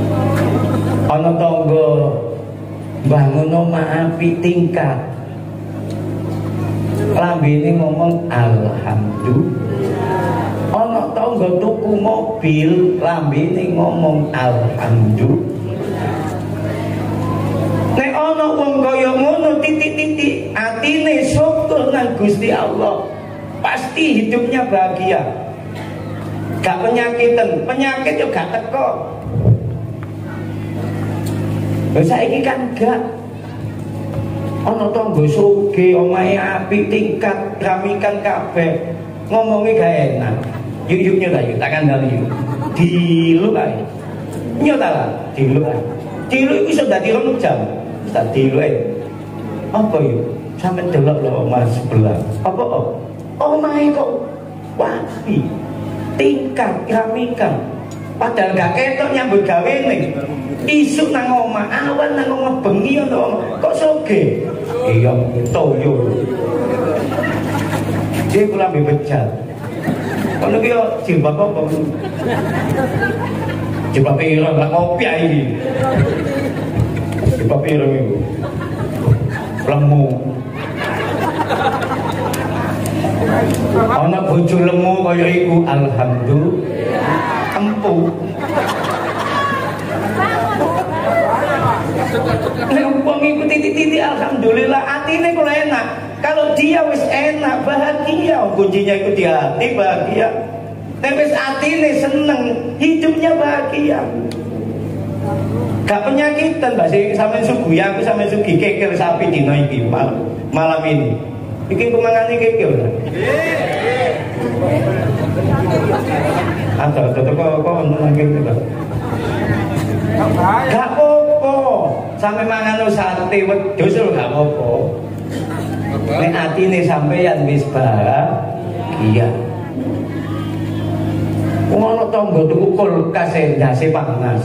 Ana tangga bangun omah apik tingkat lambene ngomong alhamdulillah. Ana tangga tuku mobil lambene ngomong alhamdulillah. Nek ana wong kaya ngono titik-titik atine syukur nang Gusti Allah, pasti hidupnya bahagia. Gak penyakitan, penyakit yo gak teko. Lha saiki kan gak ana tangga sugih, omahe apik, tingkat, ramikan kabeh, ngomongnya gak enak. Yuk nyota yuk, tak kandhani yuk. Diluk ae. Nyota lah, diluk ae. Diluk iku iso dadi 2 jam. Tak diluk ae. Apa yuk? Sampe delok lho omah sebelah. Apa kok? Omahe kok wapi. Tingkat, ramikan. Padahal gak ketok nyambut gawe ning. Isuk nang omah, awan nang omah, bengi nang omah. Kok soge? Iya, toyo. Dia kula ambil bejat. Kono ki yo jilbab apa? Jilbab ireng lah kopi iki. Jilbab ireng iku. Lemu. Ana bojo lemu kaya iku alhamdulillah. Empuk. Nek wong iku titik-titik alhamdulillah atine kula enak. Kalau dia wis enak bahagia, kuncinya itu di hati bahagia. Nek wis atine seneng, hidupnya bahagia. Gak penyakitan Mbak sing sampean suguhi aku sampean sugi keker sapi dina iki malam ini. Iki pemangane keker. Ada kok nang kene. Gak apa-apa. Sampe mangan sate wedhus lho gak apa-apa. Nek atine sampeyan wis bahagia. Wong ana tangga tuku kulkas endase panas.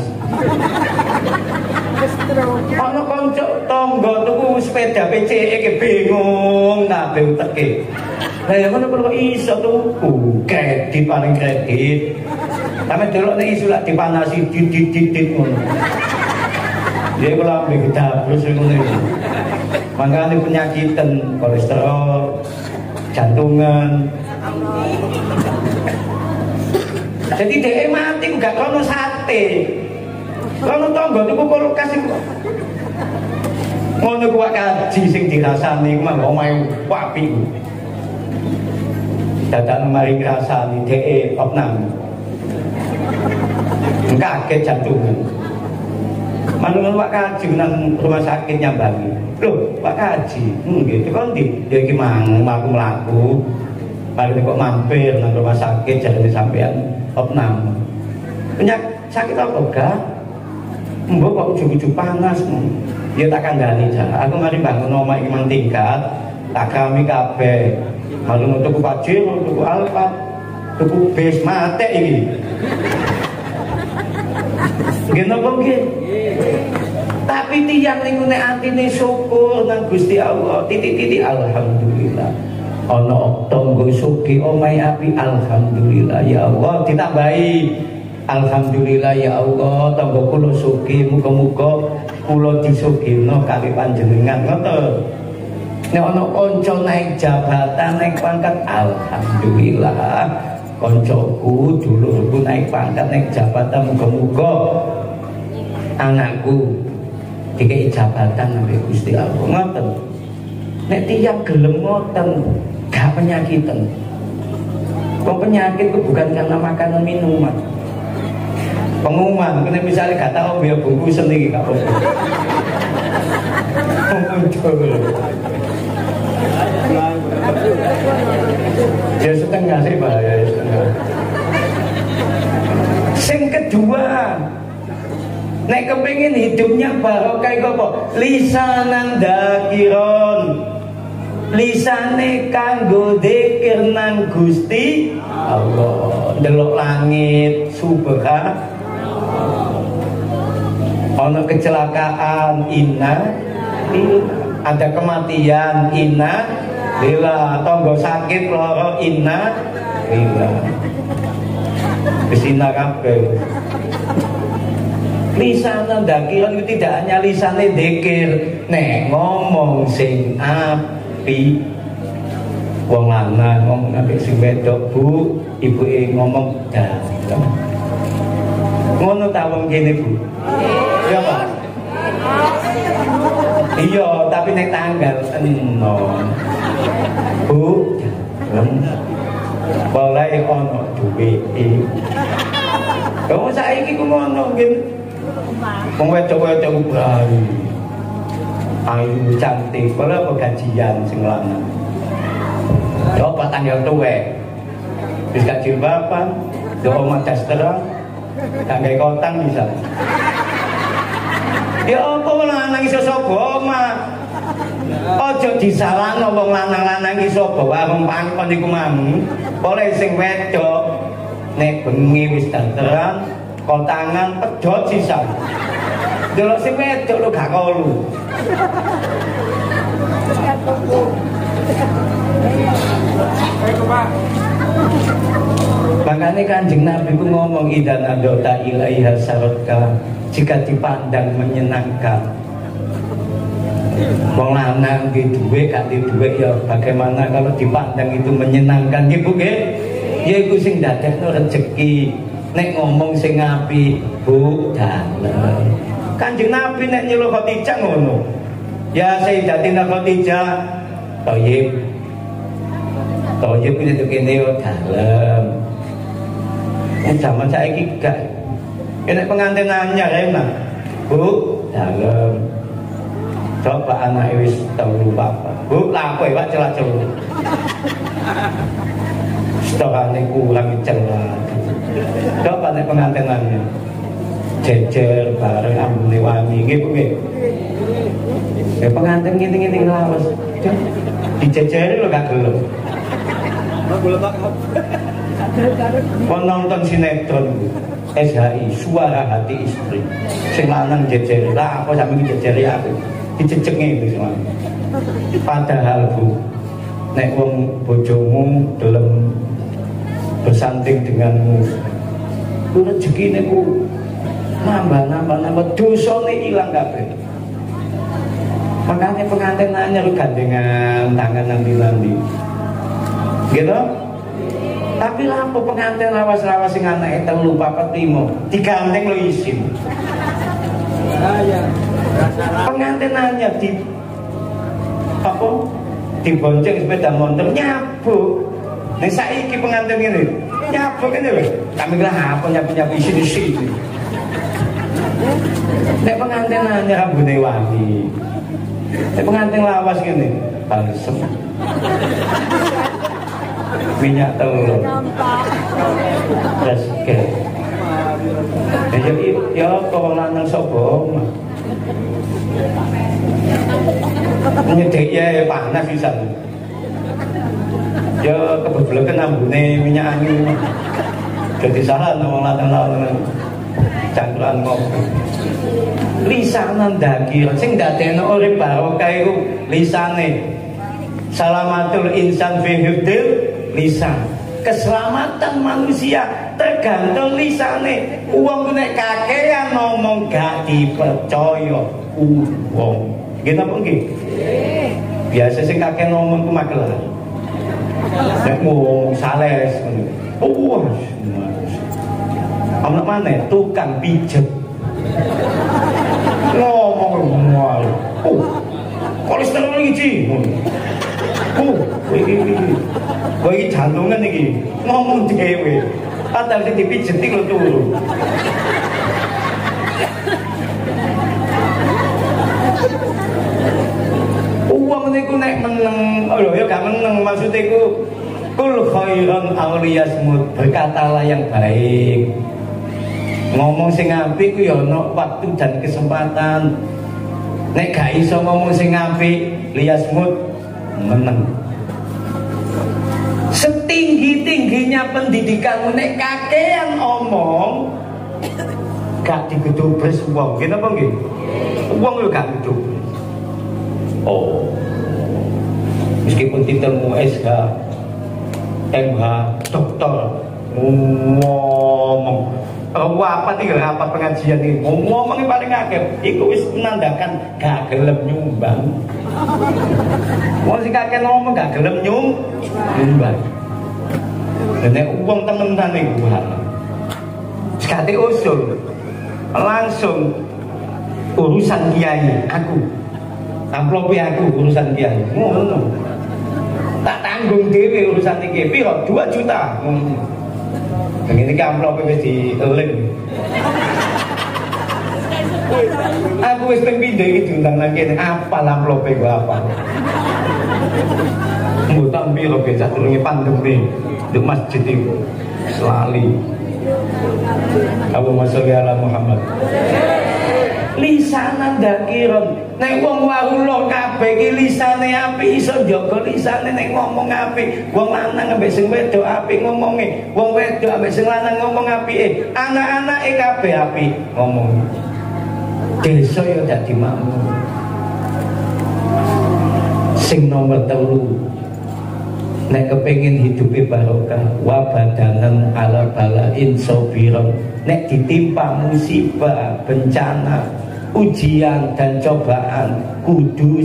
Ana kanca tangga tuku sepeda PCE bingung kabeh uteke. Lah ya ngono kok iso tuku kredit paling kredit. Sampe delok nek iso lak dipanasi didit ngono. Dia kula ambek dablus ngono iki. Mangkane penyakitan kolesterol, jantungan. Jadi dia mati gak kono sate. Kono tangga tuku kulkas iku. Ngono kuwi kaji sing dirasani iku mangko omahe wapi. Dadak mari ngrasani dhek opnam. Kaget jantungan. Manunggal Pak Kaji nang rumah sakit nyambangi. Loh, Pak Kaji, nggih, tekan ndi? Ya iki mang mlaku-mlaku. Paling kok mampir nang rumah sakit jarene sampean opnam. Sakit apa gak? Mbok kok ujug-ujug panas. Ya tak kandhani ja. Aku mari bangun omah iki mang tingkat, tak kami kabeh. Malu tuku Pajero, tuku Alfa, tuku bis mate iki. Nggih napa nggih? Tapi tiyang niku nek atine syukur nang Gusti Allah, titik-titik alhamdulillah. Ana tangga sugih omahe api alhamdulillah ya Allah ditambahi. Alhamdulillah ya Allah tangga kula sugih muga-muga kula disugihno kali panjenengan ngoten. Nek ana kanca naik jabatan naik pangkat alhamdulillah. Koncoku dulurku naik pangkat naik jabatan muga-muga anakku dikei jabatan sampai Gusti Allah ngoten. Nek tiyang gelem ngoten gak penyakitan. Kok penyakit itu bukan karena makanan minuman. Pengumuman, kena misalnya gak tahu biar bungkusan iki gak apa-apa. Ya setengah sih Pak, ya setengah. Sing kedua, nek kepengin hidupnya barokah iku apa? Lisanan dakiron. Lisane kanggo dzikir nang Gusti Allah. Delok langit subhanallah. Ana kecelakaan inna ada kematian inna lillah, tangga sakit lara inna lillah. Kesina kabeh. Lisanan dakiran itu tidak hanya lisane dzikir, nek ngomong sing api wong lanang ngomong ambek sing wedok, Bu, ibuke ngomong dalem. Ngono ta wong kene, Bu? Iya, Pak. Iya, tapi nek tanggal 6. Bu, dalem. Boleh ono duweke. Kamu saiki ku ngono nggih. Wong wedok-wedok bayi. Ayu cantik, boleh apa gajian sing lanang. Coba tanggal tuwek. Wis gak jilbaban, do omah dasteran, gak gawe kotang bisa. Ya apa wong lanang iso sapa omah? Aja disalahno wong lanang-lanang iso bawa warung pangkon iku mam. Boleh sing wedok nek bengi wis dasteran, kotangan pedhot sisan. Delok sing wedok lho gak kolu. Makanya Kanjeng Nabi ku ngomong idan adota ilaiha sarotka, jika dipandang menyenangkan. Wong lanang di duwe gak di duwe ya bagaimana kalau dipandang itu menyenangkan nggih Bu nggih? Ya iku sing dadekno rezeki. Nek ngomong sing apik Bu dalem. Kanjeng Nabi nek nyuruh Khadijah ngono. Ya Sayyidatina Khadijah Thayyib. Thayyib itu kene yo dalem. Nek zaman saiki gak. Nek pengantin anyar enak. Bu dalem. Coba anak wis telu bapak. Bu lapo Pak celah-celah. Stokane kurang celah. Coba nek pengantinannya jejer bareng ambune wangi nggih Bu nggih. Ya pengantin ngene-ngene lawas. Dijejeri lho gak gelem. Nonton sinetron SHI Suara Hati Istri. Sing lanang jejeri. Lah apa sampe jejeri aku? Dicecenge itu semua. Padahal Bu, nek wong bojomu dalam bersanding denganmu, ku rezekine ku nambah dosane ilang kabeh. Makanya pengantin nanya lu gandengan tangan nanti gitu. Tapi lampu pengantin lawas-lawas sing anake 3 4 5 digandeng lo isin. Pengantin nanya di apa dibonceng sepeda motor nyabu. Nek saiki pengantin ini nyabu kene lho. Kami kira apa nyabu-nyabu isi-isi. Nek pengantin nanya rambune wangi. Nek pengantin lawas ngene, balsem. Minyak telur. Terus ke. Ya kalau lanang sapa nyedek ya panas bisa. Ya kebetulan kan ambune minyak angin. Jadi salah wong lanang-lanang cangkruan ngopo. Lisanan daki sing dadekno urip barokah iku lisane. Salamatul insan fi hifdil lisan. Keselamatan manusia tergantung lisane. Wong nek kakean ngomong gak dipercaya wong. Nggih napa nggih? Biasa sing kakek ngomong ku magelar. Nek ngomong sales ngono. Ana maneh tukang pijet. Ngomong kolesterol iki. Iki jantungan iki ngomong dhewe. Padahal sing dipijeti lho turu. Uang niku nek meneng, lho ya gak meneng maksud iku kul khairan awliyasmut, berkatalah yang baik. Ngomong sing apik ku ya ana waktu dan kesempatan. Nek gak iso ngomong sing apik, liyasmut meneng. Setinggi-tingginya pendidikan nek kakean omong gak digedobres wong. Nggih napa nggih? Wong yo gak digedobres. Oh. Meskipun titelmu SH, MH, doktor ngomong apa tinggal apa pengajian ini ngomongnya paling akeh iku wis menandakan gak gelem nyumbang. Wong sing kakek ngomong gak gelem nyumbang. Nek wong temenan iku sekate usul langsung urusan kiai aku amplope aku urusan kiai ngono tak tanggung dhewe urusan iki piro 2 juta begini ki amplope wis dieling aku wis ping pindho iki diundang nang kene apal amplope gua apa mboten piro becak durunge pandemi di masjid itu selali Allahumma sholli ala Muhammad. Lisanan dakiron nek wong wawulo kabeh iki lisane apik iso njaga lisane nek ngomong apik. Wong lanang ambek sing wedok apik ngomonge, wong wedok ambek sing lanang ngomong apike, anak-anake kabeh apik ngomong. Desa ya dadi makmur. Sing nomor 3 nek kepengin hidupe barokah wa badanan ala balain sabiron nek ditimpa musibah bencana ujian dan cobaan kudu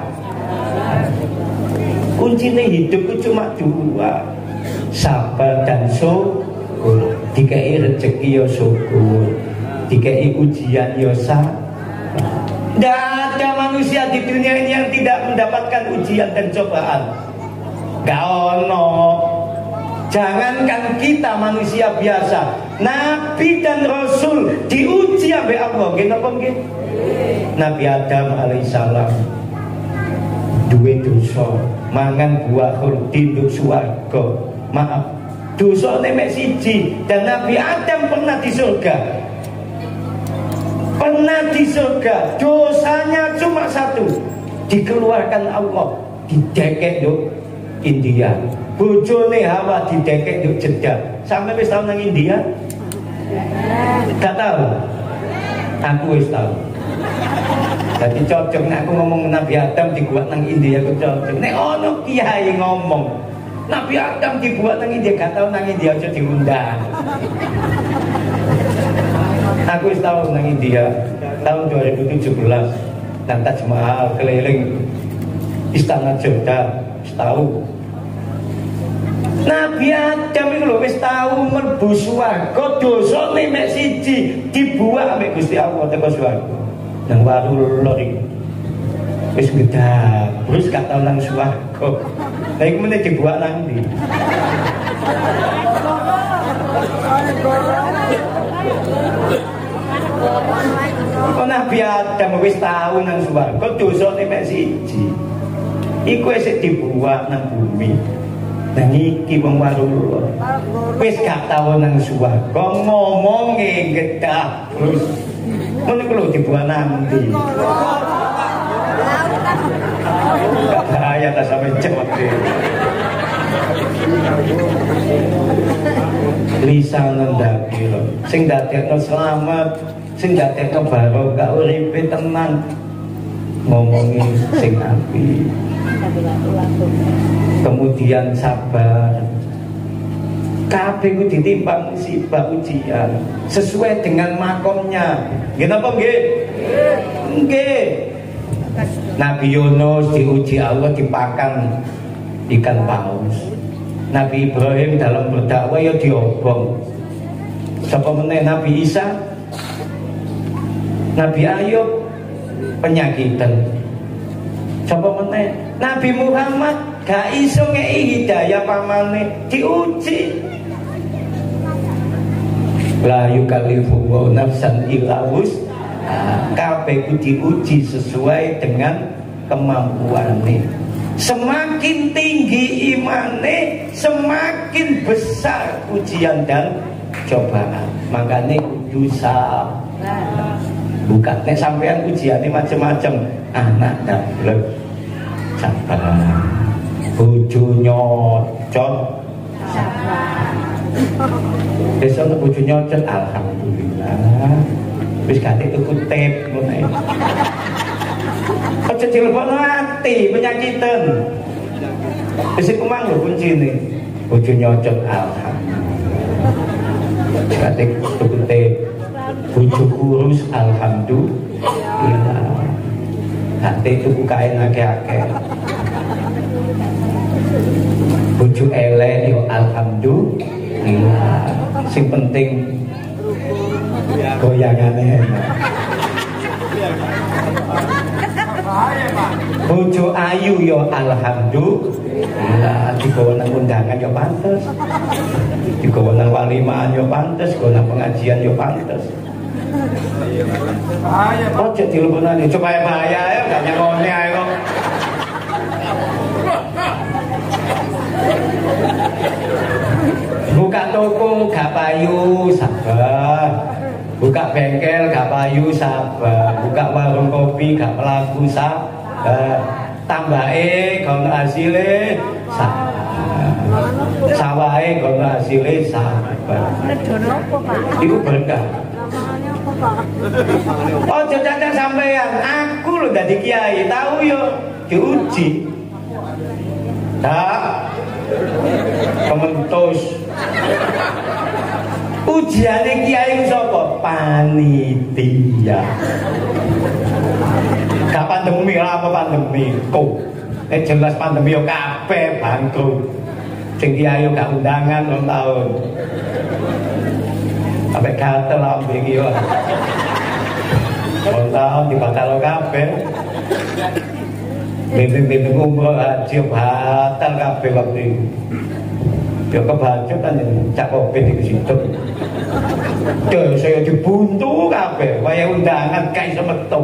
kuncinya hidup itu cuma 2 sabar dan syukur dikai rezeki ya syukur dikai ujian ya sabar. Tidak ada manusia di dunia ini yang tidak mendapatkan ujian dan cobaan. Gak ono. Jangankan kita manusia biasa, Nabi dan Rasul diuji oleh Allah. Kenapa nggih? Nabi Adam alaihissalam duwe dosa, mangan buah khuldi nduk swarga. Maaf, dosane mek siji dan Nabi Adam pernah di surga. Pernah di surga, dosanya cuma 1, dikeluarkan Allah, didekek nduk India. Bojone Hawa didekek nduk Jeddah. Sampai wis tau nang India? Gak tahu. Aku wis tahu. Jadi cocok nek aku ngomong Nabi Adam dibuat nang India aku cocok. Nek ono kiai ngomong Nabi Adam dibuat nang India gak tahu nang India aja diundang. Aku wis tahu nang India tahun 2017 nang Taj Mahal keliling Istana Jeddah tahu. Nabi Adam itu lho wis tahu mlebu swarga dosane mek siji dibuak mek Gusti Allah teko swarga. Nang warul iki wis gedhe terus gak tau nang swarga. Lah iku meneh dibuak nang ndi? Kok Nabi Adam wis tahu nang swarga dosane mek siji. Iku wis dibuak nang bumi. Nah iki wong warul wis gak tau nang swarga ngomonge gedah terus ngono ku lho dibuat nang ndi gak bahaya ta sampe cewek lisanan dakir sing dadekno selamat sing dadekno barokah uripe tenang ngomongi sing apik. Kemudian sabar. Kabeh ku ditimpa musibah ujian sesuai dengan makomnya. Nggih napa nggih? Nggih. Nabi Yunus diuji Allah dipakan ikan paus. Nabi Ibrahim dalam berdakwah ya diobong. Sapa meneh Nabi Isa, Nabi Ayub penyakitan. Sapa meneh Nabi Muhammad gak iso ngei hidayah pamane diuji. La yukallifu wa nafsan illa wus'aha. Kabeh ku diuji sesuai dengan kemampuannya. Semakin tinggi imane, semakin besar ujian dan cobaan. Makanya kudu sabar. Bukan nek sampean ujiane macam-macam, anak dablek sabar. Bojo nyocot sabar. Besok bojo nyocot alhamdulillah. Wis ganti tuku tip ngono ae. Aja dilebokno ati penyakitan. Wis iku mang lho kuncine. Bojo nyocot alhamdulillah. Kate tukute bojo kurus alhamdulillah. Hati tuku kain akeh-akeh. Bojo elek yo alhamdulillah. Sing penting goyangane enak. Bojo ayu yo alhamdulillah. Digawa nang undangan yo pantes. Digawa nang walimaan yo pantes, digawa nang pengajian yo pantes. Ojo dilebonane coba bahaya ya gak nyangone ae kok. Buka toko gak payu sabar. Buka bengkel gak payu sabar. Buka warung kopi gak mlaku sabar. Tambahe kono asile sabar. Sawahe kono asile sabar. Iku berkah. Oh jajan sampean, aku lho dadi kiai, tahu yo diuji. Tak kementus. Ujiane kiai sapa? Panitia. Gak pandemi apa pandemi? Kok jelas pandemi yo kabeh bangkrut. Sing kiai yo gak undangan rong tahun. Sampai gatel lambe iki yo. Tahun dibakal kabeh. Bimbing-bimbing umroh haji batal kabeh waktu itu. Ya kebacut kan cak Covid iki situ. Yo saya dibuntu kabeh, waya undangan kae semetu.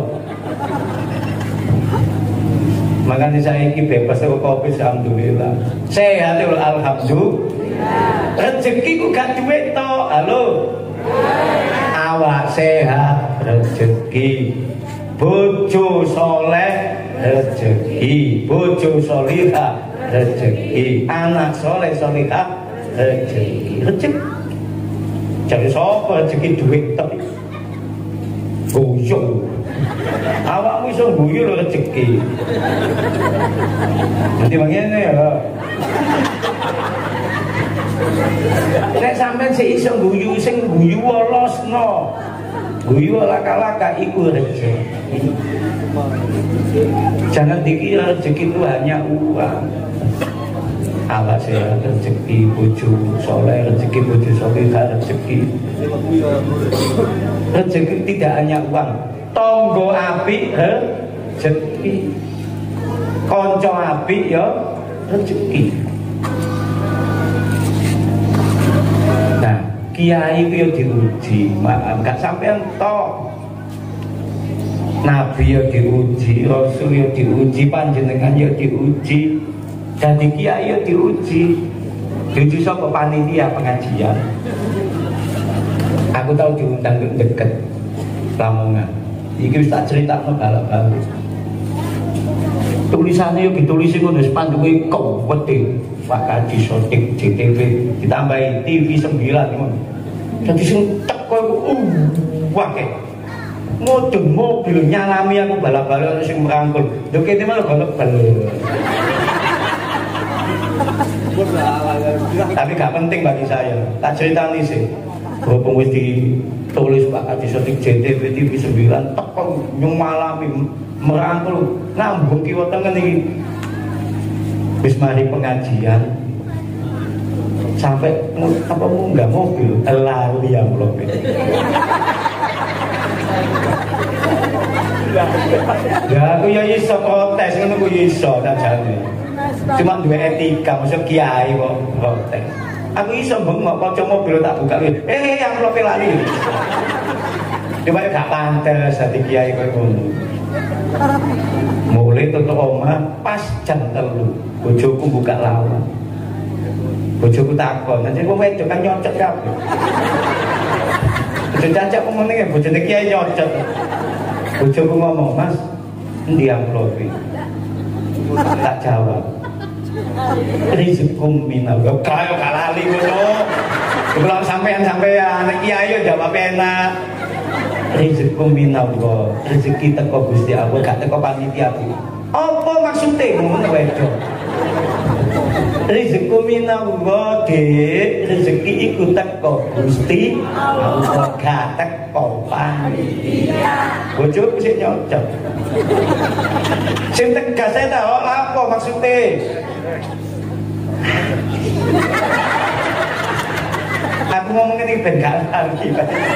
Makanya saya ini bebas dari Covid alhamdulillah. Sehat alhamdulillah. Rezekiku gak duit to. Halo. Awak sehat rezeki, bojo soleh rezeki, bojo solihah rezeki, anak soleh solihah rezeki. Rezeki jadi sapa rezeki duit tapi guyung. Awakmu iso guyu lho rezeki. Nanti bangene ya. Nek sampean sik iso guyu sing guyu losno. Guyu laka-laka iku rezeki. Jangan dikira rezeki itu hanya uang. Allah sehat rezeki, bojo soleh rezeki, bojo solehah rezeki. Rezeki tidak hanya uang. Tonggo apik rezeki. Kanca apik ya rezeki. Nah, kiai itu diuji, maaf, gak sampean tok. Nabi ya diuji, Rasul ya diuji, panjenengan ya diuji, jadi kiai ya diuji. Diuji sapa panitia pengajian. Aku tahu diundang deket Lamongan. Iki wis tak critakno balik-balik. Tulisannya yo ditulisi ngono spanduknya kewete. Pak Kaji Sotik JTV ditambahi TV 9 ngono. Dadi sing teko wae. Mudeng mobil nyalami aku balap-balap ana sing merangkul. Lho kene malah golek-bal. Tapi gak penting bagi saya. Tak ceritani sih. Berhubung wis ditulis Pak Kaji Sotik JTV TV 9 teko nyumalami merangkul ngambung kiwa tengen iki. Wis mari pengajian sampai apa munggah mobil lali amplop. Ya aku ya iso protes ngono ku iso tak jane. Cuma duwe etika maksud kiai kok protes. Aku iso bengok kaca mobil tak buka. Amplop lali. Coba gak pantes hati kiai koyo ngono. Mulai tutup omah pas jam 3 bojoku buka lawan. Bojoku takon, nanti wong wedok kan nyocok kabeh. Bojo cancak ngomong ngene, bojone kiai nyocok. Bojoku ngomong, "Mas, endi amplope?" Tak jawab. Rizqum minallah. Kayak gak lali ngono. Kalau sampean nek kiai yo jawab enak. Rizqum minallah. Rezeki teko Gusti Allah, gak teko panitia. Apa maksudnya ngono wedok? Rezeki minallah, Dik. Rezeki iku teko Gusti Allah, gak teko panitia. Bojoku sing nyocok. Sing tegas ae ta, apa maksude? Aku ngomong ini ben gak lagi.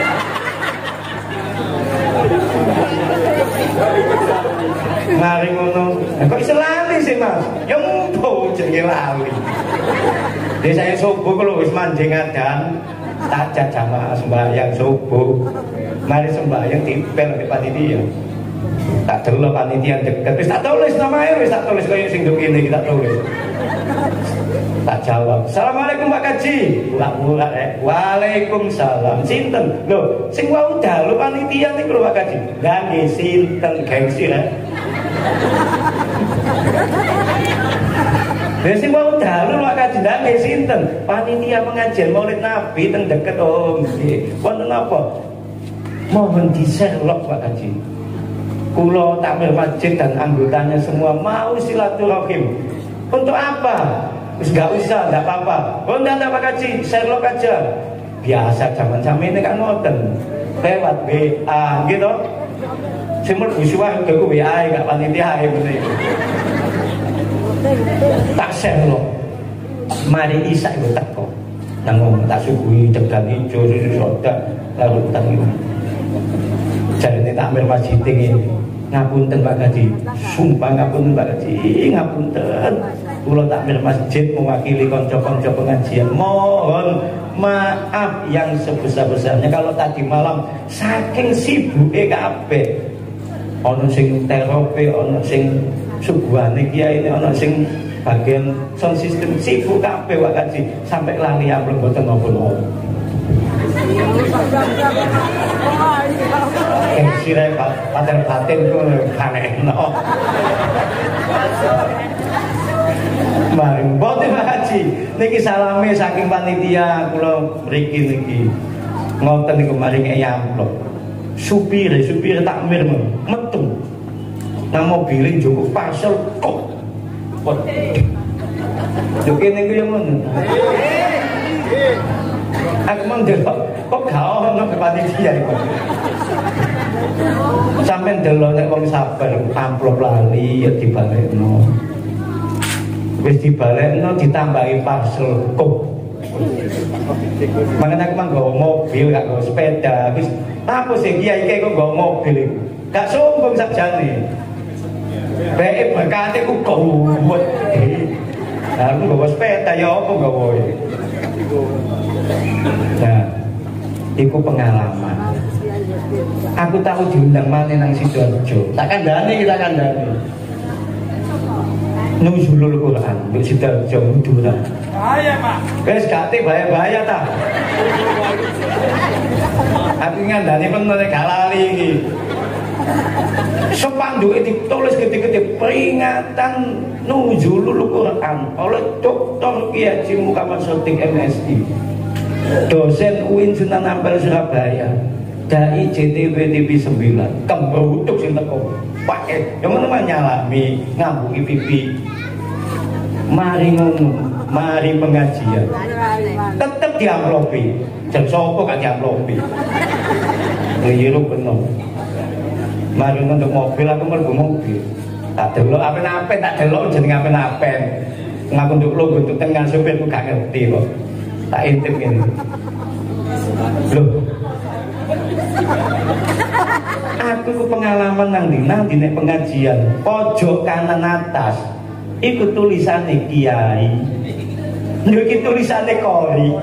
Mari ngono. Kok iso lali sih, Mas? Ya mumpo jenenge lali. Desa saya subuh kalau wis manding adan, tajak jamaah sembahyang subuh. Mari sembahyang tipel di panitia. Tak delok panitia deket, wis tak tulis namae, wis tak tulis koyo sing nduk kene kita tulis. Tak jawab, assalamualaikum Pak Kaji. Ulang-ulang waalaikumsalam. Sinten? Loh, sing wau dalu panitia niku lho Pak Kaji. Lah nggih sinten gengsi rek. Lah sing wau dalu Pak Kaji lah nggih sinten? Panitia pengajian Maulid Nabi teng deket nggih. Wonten apa? Mohon di-share-log Pak Kaji. Kula takmir masjid dan anggotanya semua mau silaturahim. Untuk apa? Gak usah, gak apa-apa. Oh enggak Pak Kaji, Sherlock aja. Biasa zaman ini kan ngoten. Lewat WA gitu. Semua usuah ke WA gak panitia ngene. Tak Sherlock. Mari isa iku teko. Nang ngomong tak suguhi degan ijo susu soda lalu utang iki. Jarine takmir masjid ini. Ngapunten Pak Kaji, sumpah ngapunten Pak Kaji, ngapunten. Kula takmir masjid mewakili konco-konco pengajian, mohon maaf yang sebesar-besarnya kalau tadi malam saking sibuke kabeh. Ono sing terope, ono sing suguhane kiai ini, ono sing bagian sound system sibuk kabeh Pak Kaji, sampai lali amplop boten napa-napa. Sire paten batin ku kanekno. Mari mboten Pak Haji. Niki salame saking panitia kula mriki niki. Ngoten niku mari ngeki amplop. Supir takmir metu. Nang mobil njupuk parcel kok. Yo kene ku yo ngono. Aku mau ndelok kok gak ono panitia iku. Sampai ndelok nek wong sabar amplop lali ya dibalekno. Wis dibalekno ditambahi parcel kok. Makanya aku nggawa mobil, gak nggawa sepeda. Wis apa sih kiai kok nggawa mobil iku? Gak sombong sakjane. Bae berkate ku kuwat. Lah aku nggawa sepeda ya apa nggawa. Nah, itu pengalaman. Aku tahu diundang mana nang Sidoarjo. Tak kandhani kita kandhani. Nuzulul Quran di Sidoarjo Madura. Bahaya, Pak. Wes gak bahaya-bahaya ta. Aku ngandhani penuh gak lali iki. Sepanduke ditulis gede-gede peringatan Nuzulul Quran oleh Dr. Kiai Haji Muhammad Shottik MSI. Dosen UIN Sunan Ampel Surabaya, dai JTV TV 9, kembrutuk sing teko pakai yang mana nyalami ngambuki pipi. Mari ngono, mari pengajian tetep diamplopi, jam sopo gak diamplopi. Keliru bener. Mari untuk mobil, aku mlebu mobil tak delok apen-apen, tak delok jeneng apen-apen. Ngaku nduk lo bentuk tengah supirku gak ngerti kok. Tak intip ini. Loh. Aku ku pengalaman nang dine pengajian, pojok kanan atas. Iku tulisane kiai. Lho iki tulisane kori.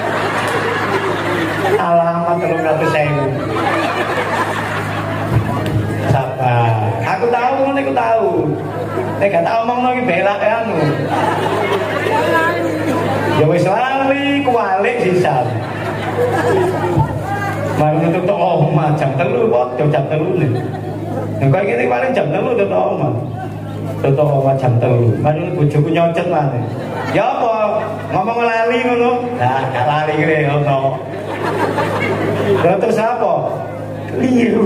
Alamat 300.000. Sabar. Aku tahu ngono iku tahu. Nek gak tak omongno iki belak anu. Ya wis lali kualik sisa. Mari nutup omah jam 3 padha jam 3 nih. Nek kok ngene paling jam 3 tutup omah. Tutup omah jam 3. Mari bojoku nyocet maneh. Ya apa? Ngomong lali ngono. Lah gak lali kene ono. Lah terus apa? Keliru.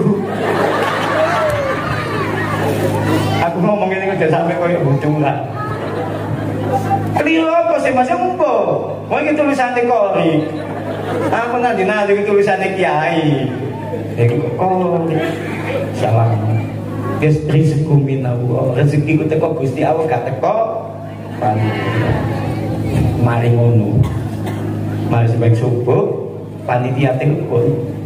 Aku ngomong ini udah sampai koyo bodoh lah. Keliru apa sih Mas? Empo. Mau iki tulisane Kori. Apa nanti tulisannya Kiai. Oh, salah. Guys, rezeki minallah. Rezeki ku teko Gusti Allah gak teko. Mari ngono. Mari sebaik subuh panitia telepon.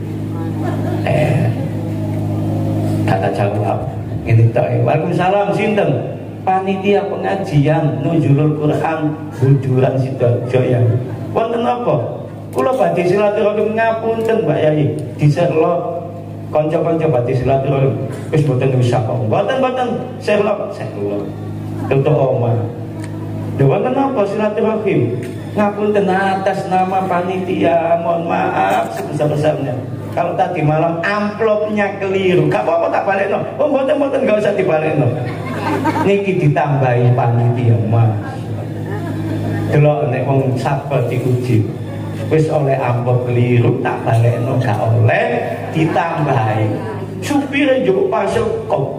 Kata jawab. Ini tak. Waalaikumsalam sinten? Panitia pengajian Nuzulul Quran Bujuran Sidoarjo ya. Wonten apa? Kula badhe silaturahim ngapunten Mbak Yai. Diserlo kanca-kanca badhe silaturahim. Wis boten usah kok. Boten serlo. Tutuk omah. Lho wonten apa silaturahim? Ngapunten atas nama panitia, mohon maaf sebesar-besarnya. Kalau tadi malam amplopnya keliru, gak apa-apa tak balekno. Oh boten gak usah dibalekno. Niki ditambahi panitia Mas. Delok nek wong sabar diuji. Wis oleh amplop keliru tak balekno gak oleh ditambahi. Supire njuk pasel kok.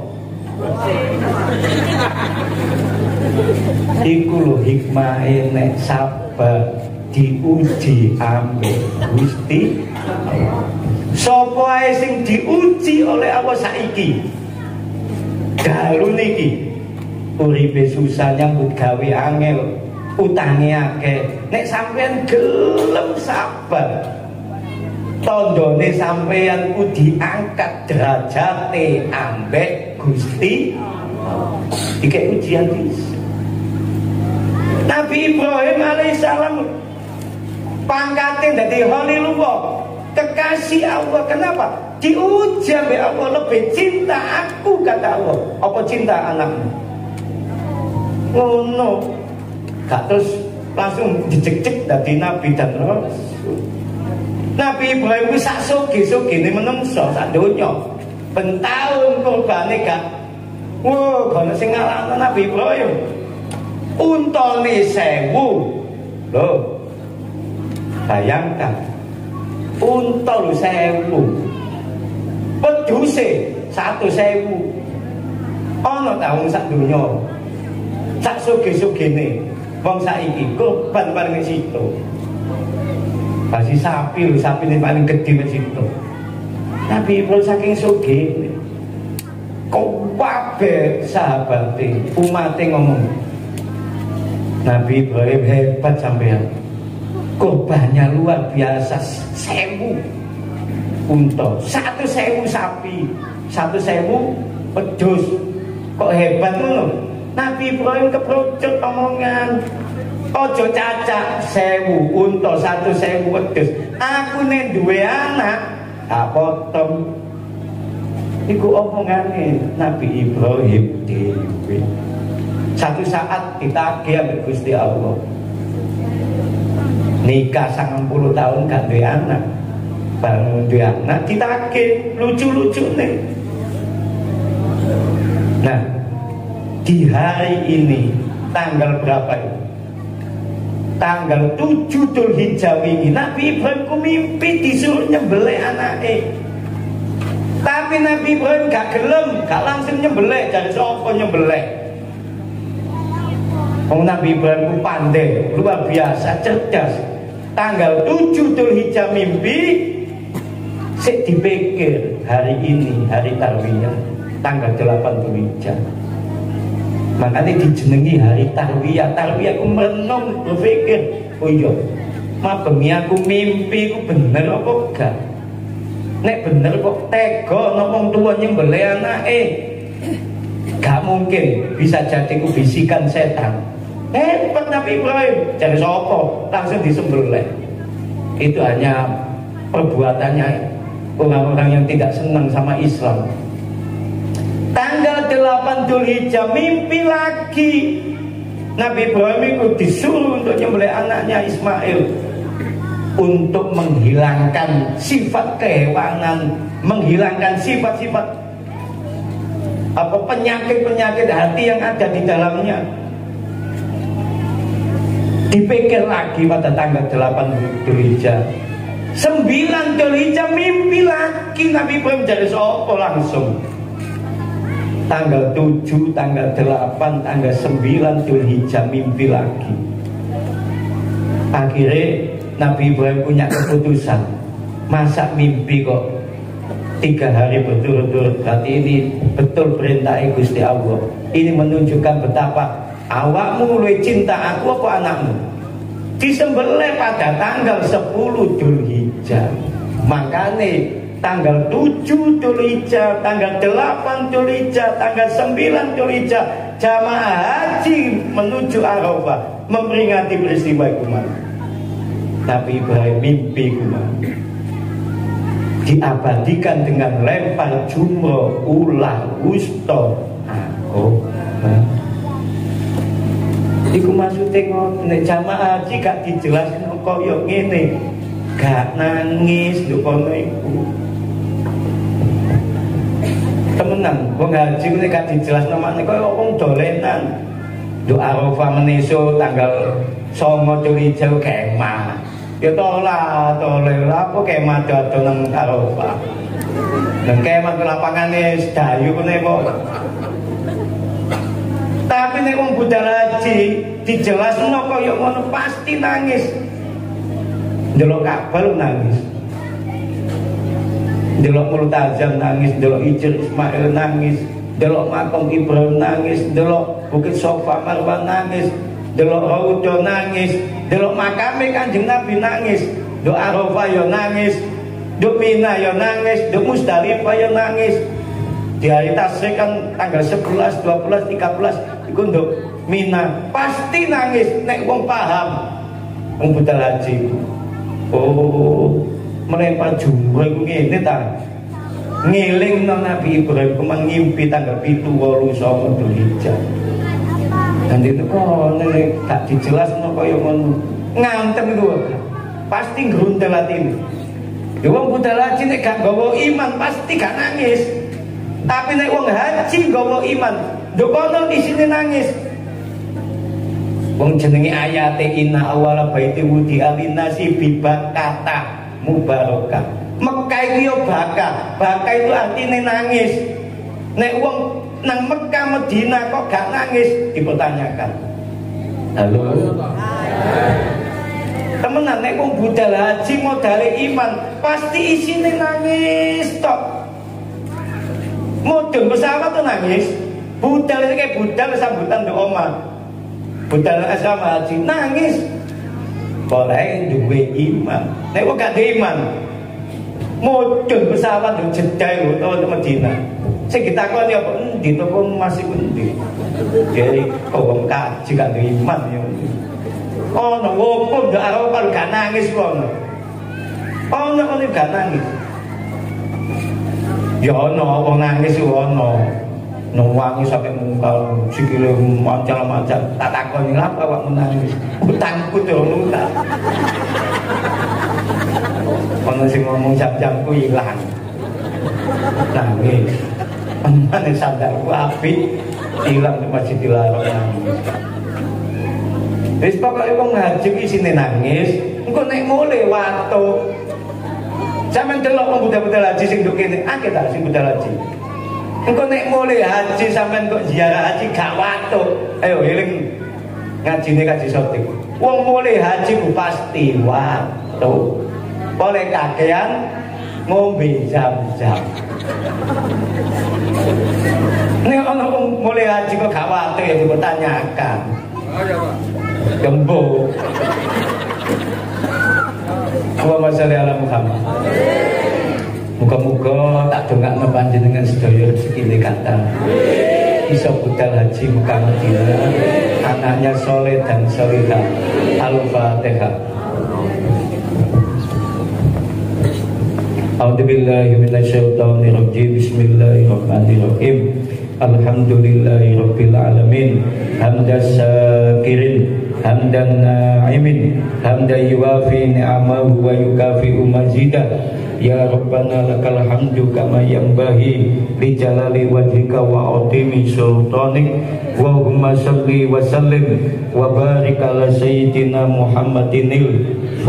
Iku lho hikmahe nek sabar diuji ambek Gusti Allah. Sapa ae sing diuji oleh Allah saiki dalu niki uripe susah nyambut gawe angel utange akeh nek sampean gelem sabar tandane sampean ku diangkat derajate ambek Gusti iki ujian iki. Nabi Ibrahim alaihissalam pangkatnya dadi Khalilullah, kekasih Allah. Kenapa? Diuji oleh Allah, lebih cinta aku kata Allah. Apa cinta anakmu? No. Gak terus langsung dicek-cek dadi Nabi dan Rasul. Nabi Ibrahim itu sak soge-soge ini menungso sak donya. Ben taun kurbane gak. Wah, kono sing ngalahno Nabi Ibrahim. Untone 1000. Loh. Bayangkan. Unta 1000. Peduse 1.000. Ana ta wong sak donya. Sak soge-sogene wong saiki kurban paling situ. Pasti sapi ini paling gede wis situ. Nabi Ibrahim saking sugih. Kabeh sahabate umate ngomong. Nabi Ibrahim hebat sampean. Kurbannya luar biasa. 1000 unta, 1.000 sapi, 1.000 pedus. Kok hebat ngono? Nabi Ibrahim keprojot omongan. Ojo cacak 1000 unta, 1.000 wedhus. Aku nek duwe anak, tak potong. Iku omongane Nabi Ibrahim dhewe. Satu saat ditagih ambek Gusti Allah. Nikah 90 tahun gak duwe anak. Bareng duwe anak ditagih lucu-lucune. Nah, di hari ini tanggal berapa itu? Tanggal 7 Dzulhijjah wingi Nabi Ibrahim ku mimpi disuruh nyembelih anake. Tapi Nabi Ibrahim gak gelem, gak langsung nyembelih. Dari sapa nyembelih? Nabi Ibrahim ku pandai, luar biasa, cerdas. Tanggal 7 Dzulhijjah mimpi, sik dipikir hari ini hari Tarwiyah, tanggal 8 Dzulhijjah. Makanya dijenengi hari Tarwiyah. Tarwiyah aku merenung berpikir, oh iya, bengi aku mimpi aku bener apa enggak? Nek bener kok tega ngomong tua nyembelih anake. Gak mungkin, bisa jadi ku bisikan setan. Hebat Nabi Ibrahim. Jadi sopo langsung disembelih. Itu hanya perbuatannya orang-orang yang tidak senang sama Islam. Tanggal 8 Dzulhijjah mimpi lagi. Nabi Ibrahim itu disuruh untuk nyembelih anaknya Ismail, untuk menghilangkan sifat kehewanan, menghilangkan sifat-sifat apa penyakit-penyakit hati yang ada di dalamnya. Dipikir lagi pada tanggal 8 Dzulhijjah, 9 Dzulhijjah mimpi lagi Nabi Ibrahim. Jadi sopo langsung Tanggal 7, tanggal 8, tanggal 9 Dzulhijjah mimpi lagi. Akhirnya Nabi Ibrahim punya keputusan, masa mimpi kok 3 hari berturut-turut. Berarti ini betul perintah Gusti Allah. Ini menunjukkan betapa awakmu luwih cinta aku apa anakmu. Disembelih pada tanggal 10 Dzulhijjah. Makanya tanggal 7 Dzulhijjah, tanggal 8 Dzulhijjah, tanggal 9 Dzulhijjah jamaah haji menuju Arafah memperingati peristiwa kuman. Nabi Ibrahim mimpi kuman diabadikan dengan lempar jumroh ulah wusta Aqobah. Iku maksudnya nek jamaah haji gak dijelaskan kaya ngene, gak nangis lho kono iku. Temenan, wong haji ku nek gak dijelasno makne kaya wong dolenan. Nduk Arafah meneso tanggal 9 Dzulhijjah kemah. Ya tolah apa kemah dodo nang Arafah. Nang kemah ke lapangane sedayu kene kok. Tapi nek wong budal haji dijelasno kaya ngono pasti nangis. Ndelok Ka'bah nangis. Ndelok Multazam nangis, ndelok Hijr Ismail nangis, ndelok Makam Ibrahim nangis, ndelok Bukit Sofa Marwah nangis, ndelok Raudhah nangis, ndelok makame Kanjeng Nabi nangis, ndelok Arafah yo nangis, ndelok Mina yo nangis, ndelok Musdalifah yo nangis. Di hari Tasyrik kan tanggal 11, 12, 13 iku nduk Mina pasti nangis nek wong paham wong budal haji. Oh, melempar jumroh iku ngene ta. Ngelingno Nabi Ibrahim kuman ngimpi tanggal 7 8 9 Dzulhijjah. Dan itu kok nek gak dijelasno kaya ngono. Ngantem iku pasti ngruntel atine. Ya wong budal haji nek gak nggawa iman pasti gak nangis. Tapi nek wong haji nggawa iman, nduk kono isine nangis. Wong jenenge ayate inna awala baiti wudi alinasi bibakata mubarakah. Mekah iki yo bakah. Bakah itu artine nangis. Nek wong nang Mekah Madinah kok gak nangis dipertanyakan. Halo. Temenan nek wong budal haji modale iman pasti isine nangis tok. Mudun pesawat tuh nangis. Budal itu kayak budal sambutan di omah. Budal asrama haji nangis. Boleh duwe iman. Nek kok gak ada iman, mudun pesawat di Jeddah atau di Madinah. Sing ditakoni apa endi to kok masih endi. Jadi wong kaji gak ada iman ya. Ono wong ndak Arafah gak nangis wong. Ono gak nangis. Ya ono wong nangis ono. Nuwangi sampai mungkal sikile mancal-mancal. Tak takoni lha apa awakmu nangis. Utangku to nuntak. Ono sing ngomong jam-jamku ilang. Nangis. Amane sandarku apik ilang di Masjidil Haram nangis. Wis pokoke wong haji iki sine nangis, engko nek mule watu. Sampeyan delok wong budal-budal haji sing nduk kene, akeh ta sing budal haji. Engko nek mulai haji sampean kok ziarah haji gak watuk. Ayo eling ngajine Kaji Sotik. Wong mulai haji ku pasti watuk. Boleh kakean ngombe jam-jam. Nek ana wong mulai haji kok gak watuk ya dipertanyakan. Gembo. Allahumma sholli ala Muhammad. Muga-muga tak dongakno panjenengan sedaya rezekine kathah. Bisa budal haji Mekah Madinah, anaknya soleh dan solihah. Al-Fatihah. A'udzubillahi minasyaitonir rajim. Bismillahirrahmanirrahim. Alhamdulillahirabbil alamin. Hamdas syakirin, hamdan na'imin, hamdan yuwafi ni'amahu wa yukafi'u mazidah. ya Rabbana lakal hamdu kama yanbaghi li jalali wajhika wa azimi sultanik. Allahumma shalli wa sallim wa barik ala sayyidina Muhammadinil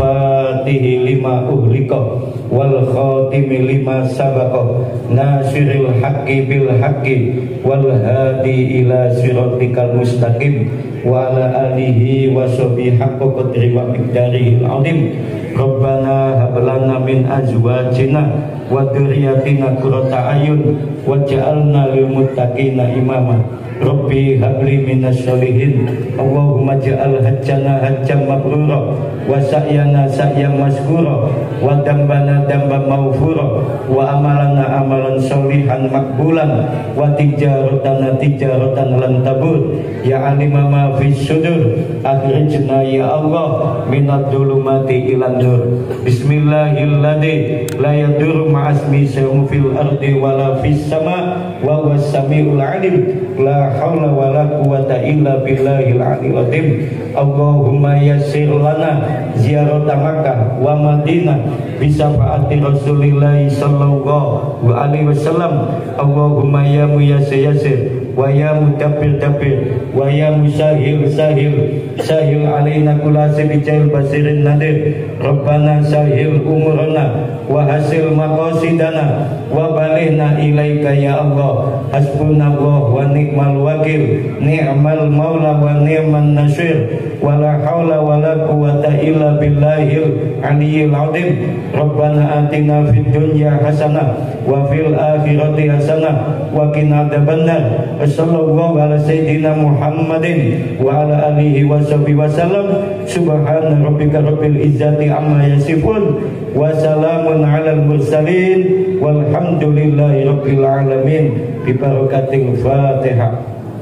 fatihi lima uhlika wal khatimi lima sabaqa nasiril haqqi bil haqqi wal hadi ila siratikal mustaqim wa ala alihi wa sahbihi haqqa qadri wa miqdarihil azim. Rabbana hab lana min azwajina wa dzurriyyatina qurrata ayun waj'alna lil muttaqina imama. Rabbi habli minas sholihin. Allahumma ja'al hajjana hajjam mabrura wa sa'yana sa'yam maskura wa dambana damban maghfura wa amalana amalan sholihan makbulan wa tijaratana tijaratan lan tabur. Ya alima ma fis sudur akhrijna ya Allah minad dhulumati ilan nur. Bismillahilladzi la yadurru ma'asmi syai'un fil ardi wala fis sama wa huwas samiul alim. La haula wala quwata illa billahil aliyil azim. Allahumma yassir lana ziyarata Makkah wa Madinah bi syafaati Rasulillah sallallahu alaihi wasallam. Allahumma ya muyassir wa ya mudabbir wa ya musahil sahil alaina kulla sabijail basirin nadir. Rabbana sahil umurana wa hasil maqasidana wa balighna ilaika ya Allah. Hasbunallah wa ni'mal wakil, ni'mal maula wa ni'man nasir, wala haula wala quwata illa billahil aliyil azim. Rabbana atina fid dunya hasanah wa fil akhirati hasanah wa qina adzabannar. Sallallahu ala sayyidina Muhammadin wa ala alihi wa sahbihi wasallam. Subhana rabbika rabbil izzati amma yasifun wa salamun alal mursalin walhamdulillahi rabbil alamin. Bi barakatil Fatihah.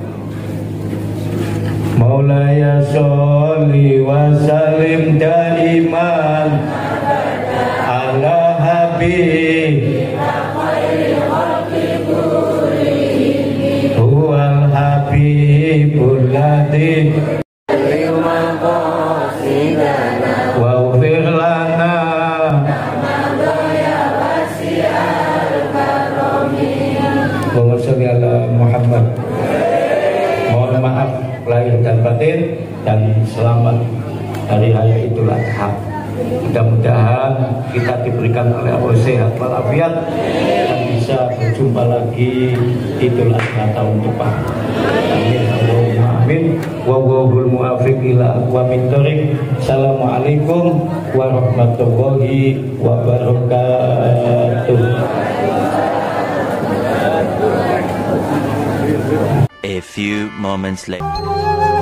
Maulaya sholli wa sallim daiman ala habibika khairil khalqi kullihim huwal habibul ladzi waghfir lana Allahumma sholli ala Muhammad. Mohon maaf lahir dan batin dan selamat hari raya Idul Adha. Mudah-mudahan kita diberikan oleh Allah sehat walafiat dan bisa berjumpa lagi Idul Adha tahun depan. Amin Allahumma amin. Wallahul muwaffiq ila aqwamit thoriq. Assalamualaikum warahmatullahi wabarakatuh. A few moments later.